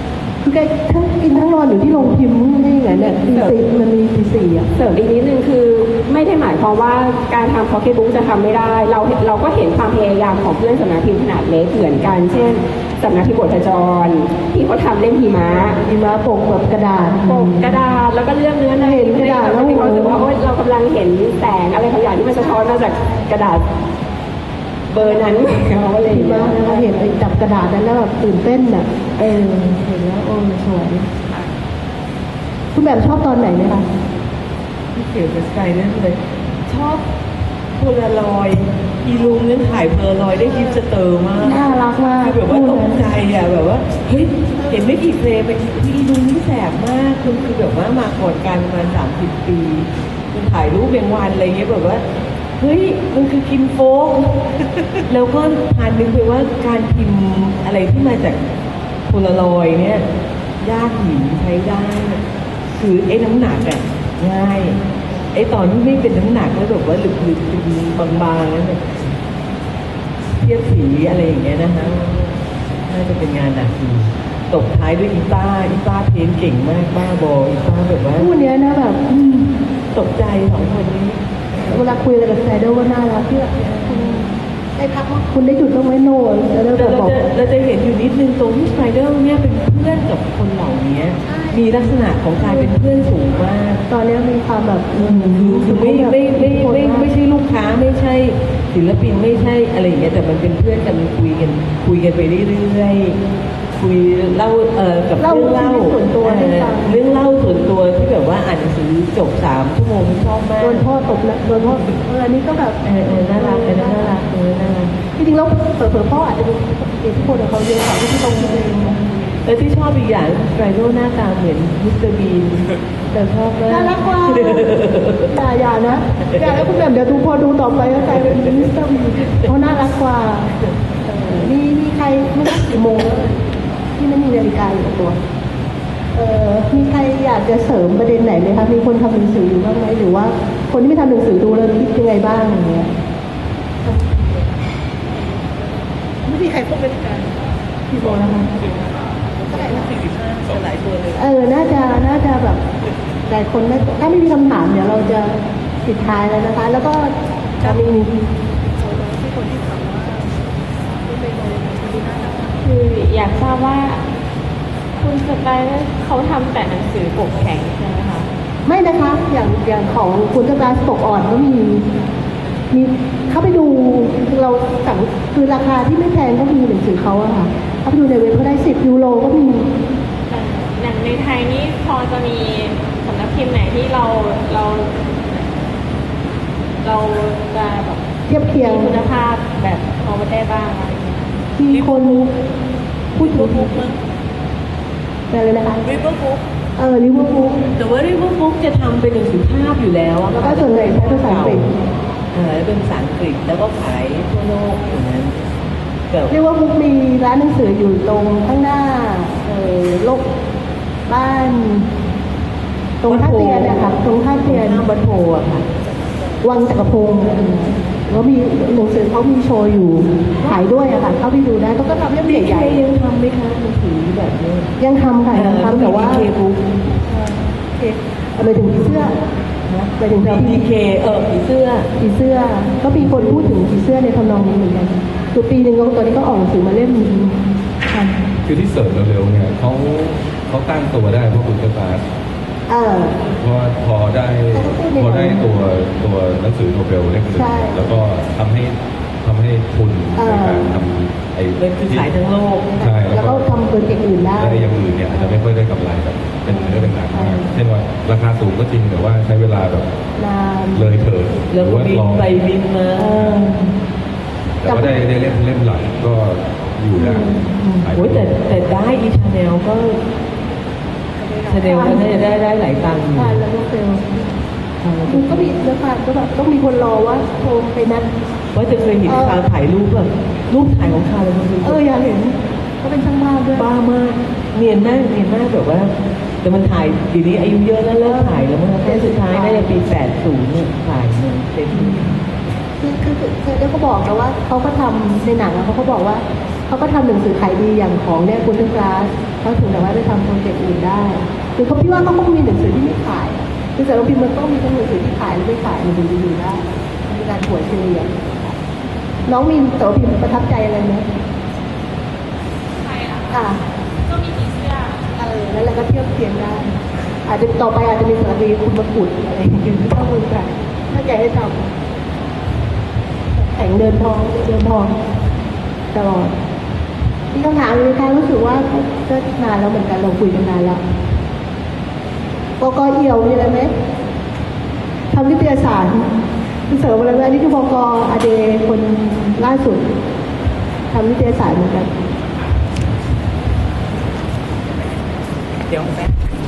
คือแกทั้งกินทั้งนอนอยู่ที่โรงพิมพ์ไม่อย่างนั้นเนี่ยตีสี่มันมีตีสี่อ่ะเสริมอีกนิดนึงคือไม่ได้หมายความว่าการทำพ็อกเก็ตบุ๊กจะทำไม่ได้เราเราก็เห็นความพยายามของเพื่อนสำนักพิมพ์ขนาดเล็กเหมือนกันเช่นสำนักพิมพ์บทจรที่เขาทำเล่มหิมะหิมะปกแบบกระดาษปกกระดาษแล้วก็เรื่องเนื้อในเห็นกระดาษแล้วมีความรู้สึกว่าเรากำลังเห็นแสงอะไรบางอย่างที่มันสะท้อนมาจากกระดาษเบอร์นั้นเขาอะไรหิมะนะคะเห็นไปจับกระดาษนั้นแล้วแบบตื่นเต้นอ่ะเออเห็นแล้วโอ้สวยคุณแบบชอบตอนไหนไหมคะไม่เกี่ยวกับสไตล์นั่นเลยชอบโพลารอยด์อีลุงนั้นถ่ายโพลารอยด์ได้ยิปสเตอร์มากน่ารักมากคือแบบว่าตกใจอ่ะแบบว่าเฮ้ยเห็นไม่กี่เฟรมไปอีลุงนี่แสบมากคุณคือแบบว่ามาก่อนการประมาณสามสิบปีคุณถ่ายรูปเป็นวันอะไรเงี้ยแบบว่าเฮ้ยมันคือคิมโฟกแล้วก็พานนึกไปว่าการพิมพ์อะไรที่มาจากโพลารอยด์เนี่ยยากหินใช้ได้คือไอ้น้ำหนักอ่ะง่ายไอ้ตอนที่ไม่เป็นน้ำหนักแล้วแบบว่าหลึกๆเป็นบางๆนั่นเนี่ยเทียบสีอะไรอย่างเงี้ยนะคะน่าจะเป็นงานหนักดีตบท้ายด้วยอีต้าอีต้าเพ้นเก่งมากบ้าบออีต้าแบบว่าคู่นี้นะแบบตกใจสองคนนี้เวลาคุยอะไรกับแซดเดอร์ว่าน่ารักที่แบบได้พักว่าคุณได้หยุดต้องไม่โน่แล้วเราจะเราจะเห็นอยู่นิดนึงตรงที่สไปเดอร์เนี่ยเป็นเพื่อนกับคนเหล่านี้มีลักษณะของการเป็นเพื่อนสูงมากตอนนี้มีความแบบคือไม่ไม่ไม่ไม่ไม่ใช่ลูกค้าไม่ใช่ศิลปินไม่ใช่อะไรอย่างเงี้ยแต่มันเป็นเพื่อนกันคุยกันคุยกันไปเรื่อยๆคุยเล่าเอ่อกับเรื่องเล่าส่วนตัวเรื่องเล่าส่วนตัวที่แบบว่าอ่านหนังสือจบสามชั่วโมงชอบมากโดนพ่อตบนะโดนพ่อเอออันนี้ก็แบบเออเออน่ารักเออน่ารักเออน่ารักจริงๆแล้วเผลอๆพ่ออาจจะเป็นอิทธิพลของเขาเยอะกว่าที่ตรงนี้เองแล้วที่ชอบอีกอย่างไบรโน่หน้าตาเหมือนมิสเตอร์บีนแต่ชอบมากน่ารักกว่าอย่าอย่านะอย่าแล้วคุณแบบเดี๋ยวดูพอดูต่อไปก็กลายเป็นมิสเตอร์บีนเขาน่ารักกว่ามีมีใครไม่รู้กี่โมงแล้วที่ไม่มีนาฬิกาอยู่ตัวเอ่อมีใครอยากจะเสริมประเด็นไหนไหมคะมีคนทำหนังสืออยู่บ้างไหมหรือว่าคนที่ไม่ทำหนังสือดูแล้วคิดยังไงบ้างอย่างเงี้ยไม่มีใครพบนาฬิกาพี่โบนะคะหลายตัวเลยเออน่าจะน่าจะแบบหลายคนไม่ถ้าไม่มีคำถามเดี๋ยวเราจะปิดท้ายแล้วนะคะแล้วก็จะมีคืออยากทราบว่าคุณสไปเดอร์เขาทำแต่หนังสือปกแข็งใช่ไหมคะไม่นะคะอย่างอย่างของคุณสไปเดอร์ปกอ่อนก็มีมีเข้าไปดูเราสั่งคือราคาที่ไม่แพงก็มีหนังสือเขาอะค่ะเข้าไปดูในเว็บก็ได้สิบยูโรก็มีอย่างในไทยนี่พอจะมีสำนักพิมพ์ไหนที่เราเราเราจะแบบเทียบเคียงคุณภาพแบบพอประเทศบ้างอะไรมีคนพูดถึงอะไรเลยนะคะริเวอร์บุ๊กเออริเวอร์บุ๊กแต่ว่าริเวอร์บุ๊กจะทำเป็นหนังสือภาพอยู่แล้วแล้วก็ส่วนใหญ่ใช้ภาษาอังกฤษเออเป็นภาษาอังกฤษแล้วก็ขายทั่วโลกอย่างนั้นริเวอร์บุ๊กมีร้านหนังสืออยู่ตรงข้างหน้าเออโลกบ้านตรงท่าเตียนนะคะตรงท่าเตียนหน้าบัตโพอะค่ะวังจักรพงศ์แล้วมีหนังสือเขามีโชว์อยู่ขายด้วยอะค่ะเข้าไปดูได้เขาก็ทำเล่มใหญ่ๆยังทำไหมคะหนังสือแบบนี้ยังทำค่ะยังทำแต่ว่าเคบุ๊กไปถึงผีเสื้อไปถึงพีเคเออผีเสื้อผีเสื้อก็มีคนพูดถึงผีเสื้อในทำนองนี้เหมือนกันคือปีหนึ่งตอนนี้ก็ออกหนังสือมาเล่มนึงคือที่เสิร์ชเร็วๆเนี่ยเขาเขาตั้งตัวได้เพราะคุณกระตาเพราะว่าพอได้พอได้ตัวตัวหนังสือโนเบลเล่มหนึ่งแล้วก็ทำให้ทำให้ทุนในการทำไอ้ที่ขายทั้งโลกใช่แล้วก็ทำตัวอย่างอื่นได้แล้วอย่างอื่นเนี่ยอาจจะไม่ค่อยได้กำไรแบบเป็นเนื้อเป็นหนังมากเช่นว่าราคาสูงก็จริงแต่ว่าใช้เวลาแบบเลยเถิดหรือว่าบินไปบินมาแต่ว่าได้ได้เล่มเล่มหลังก็อยู่ได้โอ้ยแต่แต่ได้อีชาแนลก็ชาแนลก็น่าจะได้ได้หลายตังค์ใช่แล้วก็เซลล์ก็มีแล้วค่ะก็แบบต้องมีคนรอว่าโทรไปนัดว่าจะเคยเห็นคาถ่ายรูปแบบรูปถ่ายของคาเลยมันเอออยากเห็นก็เป็นช่างภาพด้วยบ้ามากเนียนมากเนียนมากแบบว่าแต่มันถ่ายปีนี้อายุเยอะแล้วเลิกถ่ายแล้วมันแค่สุดท้ายน่าจะปีแปดสิบเนี่ยถ่ายมันเต็มคือคือเธอเขาบอกนะว่าเขาก็ทำในหนังเขาก็บอกว่าเขาเขาก็ทำหนังสือขายดีอย่างของเนี่ยคุณทุกร้านเขาถึงแต่ว่าไปทำโปรเจกต์อื่นได้คือเขาพี่ว่าเขาก็มีหนังสือที่ไม่ขายคือแต่เราพิมพ์มันต้องมีทั้งหนังสือที่ขายและไม่ขายมันถึงจะอยู่ได้มีการหัวเฉลี่ยน้องมีแต่ว่าพิมพ์ประทับใจอะไรไหมใช่ค่ะก็มีผีเสื้อเออแล้วเราก็เทียบเทียงได้อาจจะต่อไปอาจจะมีสารดีคุณมาขุดอะไรอย่างเงี้ยที่ต้องมือกันถ้าแกให้ทำแต่งเดินทองเดินทองตลอดมีคำถามเลยค่ะรู้สึกว่าก็นานแล้วเหมือนกันเราคุยกันนานแล้วกกเอี่ยวมีอะไรไหมทำวิทยาศาสตร์คือเสริมอะไรไหมนี่คือบกอเดคนล่าสุดทำวิทยาศาสตร์เหมือนกันเดี๋ยวแป๊บ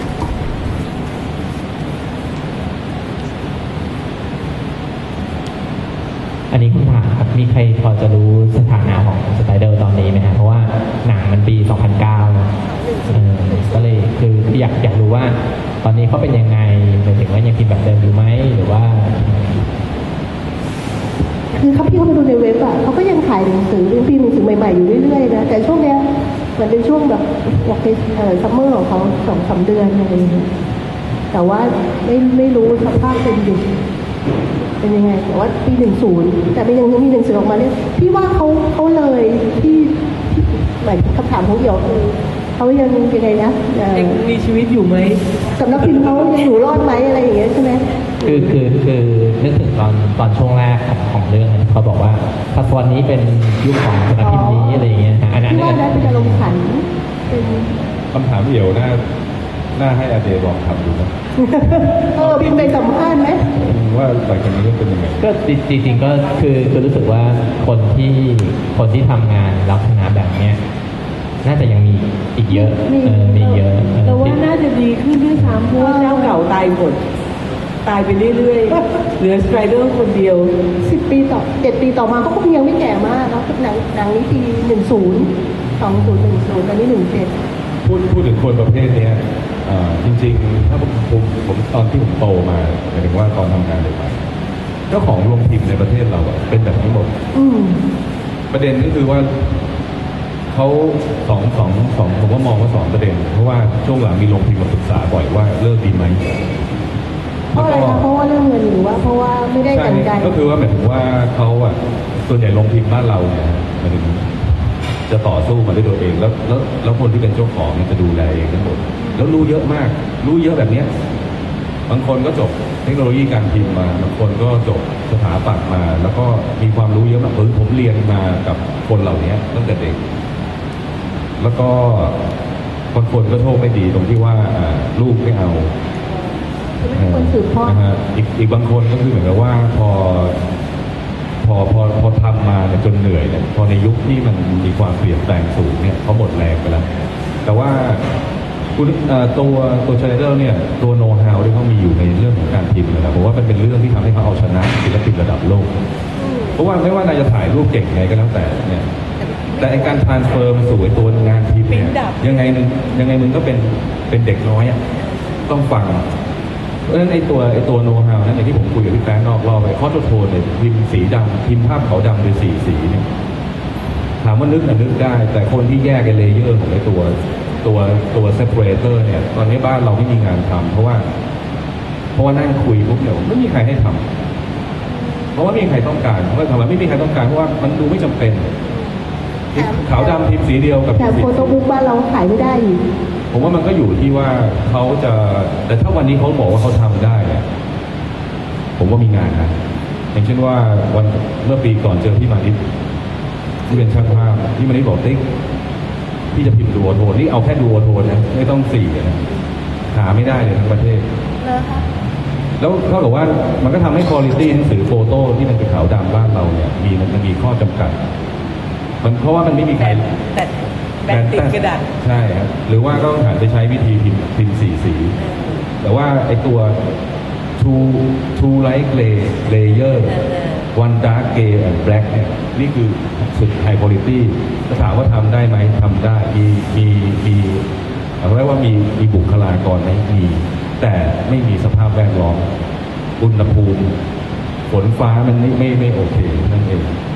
อันนี้คุณถามครับมีใครพอจะรู้สถานะของสไปเดอร์ตอนนี้ไหมครับเพราะว่าหนังมันปี สองพันเก้า เออก็เลยคืออยากอยากรู้ว่าตอนนี้เขาเป็นยังไงหมายถึงว่ายังพิมพ์แบบเดิมอยู่ไหมหรือว่าคือเขาพี่เขาไปดูในเว็บอ่ะเขาก็ยังขายหนังสือยังพิมพ์หนังสือใหม่ๆอยู่เรื่อยๆนะแต่ช่วงเนี้ยมันเป็นช่วงแบบวอคเอ่อซัมเมอร์ของเขาสองสามเดือนอะไรอย่างเงี้ยแต่ว่าไม่ไม่รู้สภาพเป็นอยู่เป็นยังไงแต่ว่าปีหนึ่งศูนย์แต่เป็นยังมีหนังสือออกมาเนี่ยพี่ว่าเขาเขาเลยที่หมายคำถามของเอี่ยวคือเขายังยังไงนะยังมีชีวิตอยู่ไหมสำนักพิมพ์เขายังอยู่รอดไหมอะไรอย่างเงี้ยใช่ไหมคือคือคือนึกถึงตอนตอนช่วงแรกของเรื่องเขาบอกว่าทศวรรษนี้เป็นยุคของสำนักพิมพ์นี้อะไรอย่างเงี้ยอันนั้นที่ว่าได้เป็นอารมณ์ขันเป็นคำถามเอี่ยวน่าน่าให้อาเดลองทำดูนะเออพิมพ์ไปสัมภาษณ์ไหมว่าหลังจากนี้เป็นยังไงก็จริงๆก็คือคือรู้สึกว่าคนที่คนที่ทำงานลักษณะแบบเนี้ยน่าจะยังมีอีกเยอะเออมีเยอะแต่ว่าน่าจะดีขึ้นด้วยซ้ำเพราะว่าเจ้าเก่าตายหมดตายไปเรื่อยๆเหลือสไปเดอร์คนเดียวสิบปีต่อเจ็ดปีต่อมาเขาก็ยังไม่แก่มากแล้วหนังหนังนี้ปีหนึ่งศูนย์สองศูนย์หนึ่งศูนย์ตอนนี้หนึ่งเจ็ดพูดพูดถึงคนประเภทนี้จริงๆถ้าผมผมผมตอนที่ผมโตมาหมายถึงว่าตอนทำงานเลยมาเจ้าของโรงพิมพ์ในประเทศเราเป็นแบบนี้หมดประเด็นก็คือว่าเขาสองสองสองผมว่ามองว่าสองประเด็นเพราะว่าช่วงหลังมีโรงพิมพ์มาปรึกษาบ่อยว่าเลิกดีไหมเพราะอะไรคะเพราะว่าเรื่องเงินหรือว่าเพราะว่าไม่ได้กันใจก็คือว่าหมายถึงว่าเขาอ่ะส่วนใหญ่โรงพิมพ์บ้านเราเนี่ยหมายถึงจะต่อสู้มาด้วยตัวเองแล้วแล้วแล้วคนที่เป็นเจ้าของเนี่ยจะดูแลเองทั้งหมดแล้วรู้เยอะมากรู้เยอะแบบเนี้ยบางคนก็จบเทคโนโลยีการพิมพ์มาบางคนก็จบสถาปัตย์มาแล้วก็มีความรู้เยอะมากผมผมเรียนมากับคนเหล่านี้ตั้งแต่เด็กแล้วก็บางคนก็โชคไม่ดีตรงที่ว่าลูกไม่เอาคนสืบทอดอีกอีกบางคนก็คือเหมือนกับว่าพอพอพอพอทำมาจนเหนื่อยเนี่ยพอในยุคที่มันมีความเปลี่ยนแปลงสูงเนี่ยเขาหมดแรงไปแล้วแต่ว่าคุณตัวตัวชไนเดอร์เนี่ยตัวโน้ตฮาวที่เขามีอยู่ในเรื่องของการพิมพ์นะครับผมว่ามันเป็นเรื่องที่ทำให้เขาเอาชนะศิลปินระดับโลกเพราะว่าไม่ว่านายจะถ่ายรูปเก่งไงก็แล้วแต่เนี่ยแต่การทรานสเฟอร์มาสู่ตัวงานพิมพ์เนี่ยยังไงนึงยังไงมึงก็เป็นเป็นเด็กน้อยอ่ะต้องฟังเพราะฉะนั้นไอ้ตัวไอ้ตัวโน้ตฮาวนั่นอย่างที่ผมคุยกับพี่แป๊ะนอกรอบไปคอร์สโทนเนี่ยพิมพ์สีดำพิมพ์ภาพขาวดำโดยสีสีเนี่ยถามว่านึกนะนึกได้แต่คนที่แยกไอ้เลเยอร์ของไอ้ตัวตัวตัวเซปเรเตอร์เนี่ยตอนนี้บ้านเราไม่มีงานทำเพราะว่าเพราะว่านั่งคุยปุ๊บเนี่ยไม่มีใครให้ทำเพราะว่าไม่มีใครต้องการเพราะว่าทำไมไม่มีใครต้องการเพราะว่ามันดูไม่จำเป็นขาวดำพิมพ์สีเดียวกับแต่โฟโต้บุ๊กบ้านเราขายไม่ได้อยู่ผมว่ามันก็อยู่ที่ว่าเขาจะแต่ถ้าวันนี้เขาบอกว่าเขาทำได้เนี่ยผมว่ามีงานนะอย่างเช่นว่าวันเมื่อปีก่อนเจอพี่มานิดที่เป็นช่างภาพพี่มานิดบอกติ๊กพี่จะพิมพ์ดูโอโทนนี่เอาแค่ดูโอโทนนะไม่ต้องสี่นะหาไม่ได้เลยทั้งประเทศแล้วเท่ากับว่ามันก็ทำให้คุณภาพหนังสือโฟโต้ที่มันเป็นขาวดำบ้านเราเนี่ยมีมันมีข้อจำกัดมันเพราะว่ามันไม่มีใครแต่แบนติดกระดาษใช่ครับหรือว่าก็หันไปใช้วิธีพิมพ์พิมพ์สีสีแต่ว่าไอตัว two two light gray layer one dark gray and black เนี่ยนี่คือสุด high quality ถ้าถามว่าทำได้ไหมทำได้มีมีมีเรียกว่ามีมีบุคลากรไหมมีแต่ไม่มีสภาพแวดล้อมอุณหภูมิฝนฟ้ามันไม่ไม่ไม่โอเคนั่นเอง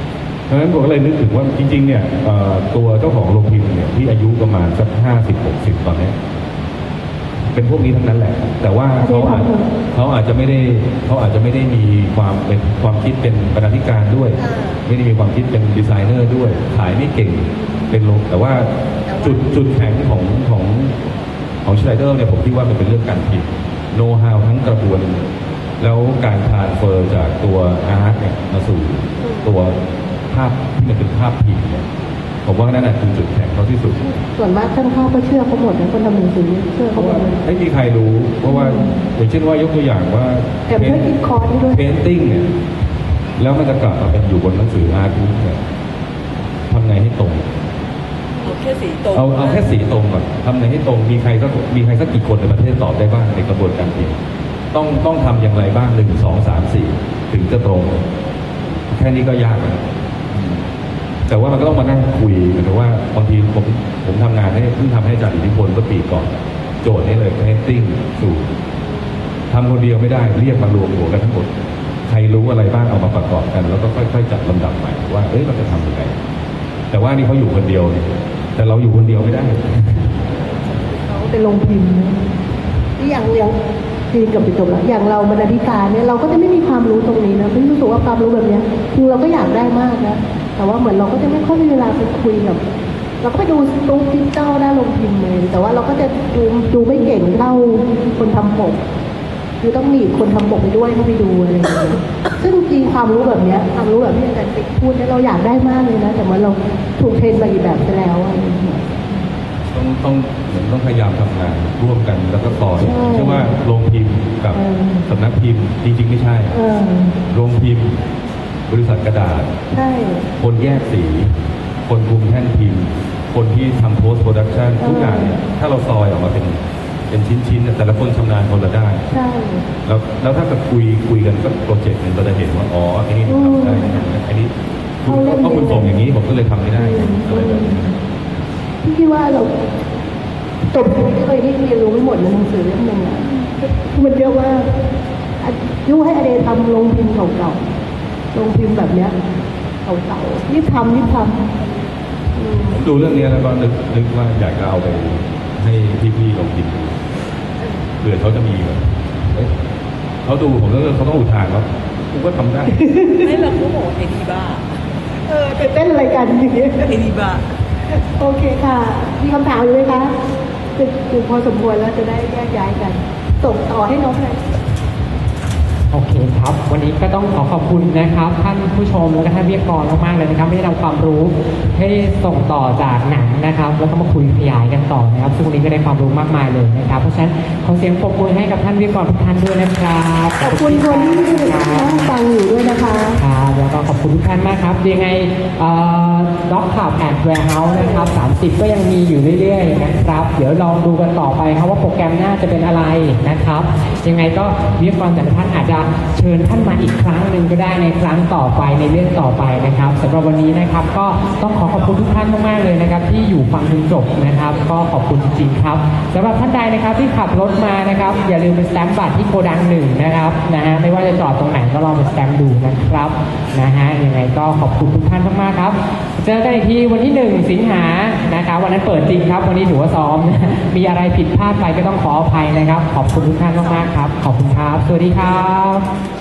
เพราะฉะนั้นผมก็เลยนึกถึงว่าจริงๆเนี่ยเอ่อตัวเจ้าของโรงพิมพ์เนี่ยที่อายุประมาณสักห้าสิบหกสิบตอนเนี้ยเป็นพวกนี้ทั้งนั้นแหละ แต่ว่าเขาอาจเขาอาจจะไม่ได้เขาอาจจะไม่ได้มีความเป็นความคิดเป็นบรรณาธิการด้วย ไม่ได้มีความคิดเป็นดีไซเนอร์ด้วยขายไม่เก่งเป็นโลแต่ว่าจุดจุดแข็งของของของชไลเดอร์เนี่ยผมคิดว่ามันเป็นเรื่องการพิมพ์โน้ตฮาวทั้งกระบวน แล้วการทรานสเฟอร์จากตัวอาร์ตเนี่ยมาสู่ตัวภาพที่มันเป็นภาพพิมพ์เนี่ยผมว่านั่นแหละคือจุดแข็งเขาที่สุดส่วนมากท่านเข้าก็เชื่อเขาหมดนะคนทำหนังสือเชื่อเขาหมดไม่มีใครรู้เพราะว่าอย่างเช่นว่ายกตัวอย่างว่าแต่เพื่อคิดคอร์สด้วยเพนติ้งเนี่ยแล้วมันจะกลับมาเป็นอยู่บนหนังสืออาร์ตบุ๊กเนี่ยทำไงให้ตรงเอาแค่สีตรงเอาเอาแค่สีตรงก่อนทำไงให้ตรงมีใครก็มีใครสักกี่คนในประเทศตอบได้บ้างในกระบวนการพิมพ์ต้องต้องทำอย่างไรบ้างหนึ่งสองสามสี่ถึงจะตรงแค่นี้ก็ยากแล้วแต่ว่ามันก็ต้องมานั่งคุยเหมือนกับว่าบางทีผมผมทำงานให้เพิ่งทำให้อาจารย์อิทธิพลเมื่อปีก่อนโจทย์นี้เลยเพนติ้งสู่ทำคนเดียวไม่ได้เรียกมารวมหัวกันทั้งหมดใครรู้อะไรบ้างเอามาประกอบกันแล้วก็ค่อยๆจัดลำดับใหม่ว่าเอ้ยเราจะทำยังไงแต่ว่านี่เขาอยู่คนเดียวแต่เราอยู่คนเดียวไม่ได้เขาเป็นโรงพิมพ์ที่อย่างอย่างทีกับปิดจบแล้วอย่างเราบรรณาธิการเนี่ยเราก็จะไม่มีความรู้ตรงนี้นะไม่รู้สึกว่าความรู้แบบนี้คือเราก็อยากได้มากนะแต่ว่าเหมือนเราก็จะไม่ค่อยมีเวลาไปคุยกับเราก็ไปดูรูปที่เจ้าได้ลงพิมพ์เลยแต่ว่าเราก็จะดูดูไม่เก่งเท่าคนทำปกคือต้องหนีคนทำปกไปด้วยเข้าไปดูอะไรอย่างเงี้ยซึ่งจริงความรู้แบบนี้ความรู้แบบที่อาจารย์ติ๊กพูดเนี่ยเราอยากได้มากเลยนะแต่ว่าเราถูกเทรนมาอีกแบบไปแล้วอะไรอย่างเงี้ยต้องต้องเหมือนต้องพยายามทำงานร่วมกันแล้วก็ต่อเชื่อว่าโรงพิมพ์กับสำนักพิมพ์จริงๆไม่ใช่โรงพิมพ์บริษัทกระดาษคนแยกสีคนคุมแท่นพิมพ์คนที่ทำโพสต์โปรดักชันทุกอย่างเนี่ยถ้าเราซอยออกมาเป็นเป็นชิ้นๆแต่ละคนชำนาญคนละได้แล้วแล้วถ้าเกิดคุยคุยกันก็โปรเจกต์นึงเราจะเห็นว่าอ๋ออันนี้ทำได้อันนี้เพราะคุณส่งอย่างนี้ผมก็เลยทำไม่ได้อะไรแบบนี้พี่คิดว่าเราจบชีวิตที่เคยที่เรียนรู้ไม่หมดในหนังสือเล่มนึงอ่ะมันเยอะว่ายุให้อเดทำลงพิมพ์เก่าๆลงพิมพ์แบบเนี้ยเก่าๆรีบทำรีบทำผมดูเรื่องนี้แล้วก็นึกนึกว่าอยากจะเอาไปให้พี่ๆลงพิมพ์เผื่อเขาจะมีแบบเขาดูผมแล้วเขาต้องอุทานว่าผมก็ทำได้ไม่ละเขาบอกเอดีบ้าเออเป็นเต้นอะไรกันอย่างเงี้ยเอดีบ้าโอเคค่ะมีคำถามอยู่ไหมคะถึงพอสมควรแล้วจะได้แยกย้ายกันส่งต่อให้น้องเลยโอเคครับวันนี้ก็ต้องขอขอบคุณนะครับท่านผู้ชมและก็ท่านวิทยากรมากๆเลยนะครับที่นำความรู้ให้ส่งต่อจากหนังนะครับแล้วก็มาคุยขยายกันต่อนะครับซึ่งวันนี้ก็ได้ความรู้มากมายเลยนะครับเพราะฉะนั้นขอเสียงปรบมือให้กับท่านวิทยากรทุกท่านด้วยนะครับขอบคุณคนที่ฟังอยู่ด้วยนะคะครับแล้วก็ขอบคุณทุกท่านมากครับยังไงด็อกขับแอนด์แวร์เฮาส์นะครับสามสิบก็ยังมีอยู่เรื่อยๆนะครับเดี๋ยวลองดูกันต่อไปครับว่าโปรแกรมหน้าจะเป็นอะไรนะครับยังไงก็วิทยากรแต่ละท่านอาจจะเชิญท่านมาอีกครั้งหนึ่งก็ได้ในครั้งต่อไปในเรื่องต่อไปนะครับสำหรับวันนี้นะครับก็ต้องขอขอบคุณทุกท่านมากๆเลยนะครับที่อยู่ฟังจนจบนะครับก็ขอบคุณจริงๆครับสำหรับท่านใดนะครับที่ขับรถมานะครับอย่าลืมไปสแตมป์บัตรที่โกดังหนึ่งนะครับนะฮะไม่ว่าจะจอดตรงไหนก็ลองไปสแตมป์ดูนะครับนะฮะยังไงก็ขอบคุณทุกท่านมากๆครับเจอกันอีกทีวันที่หนึ่งสิงหานะครับวันนั้นเปิดจริงครับวันนี้ถือว่าซ้อมมีอะไรผิดพลาดไปก็ต้องขออภัยนะครับขอบคุณทุกท่านมากๆครับขอบคุณครับสวัสดีครับ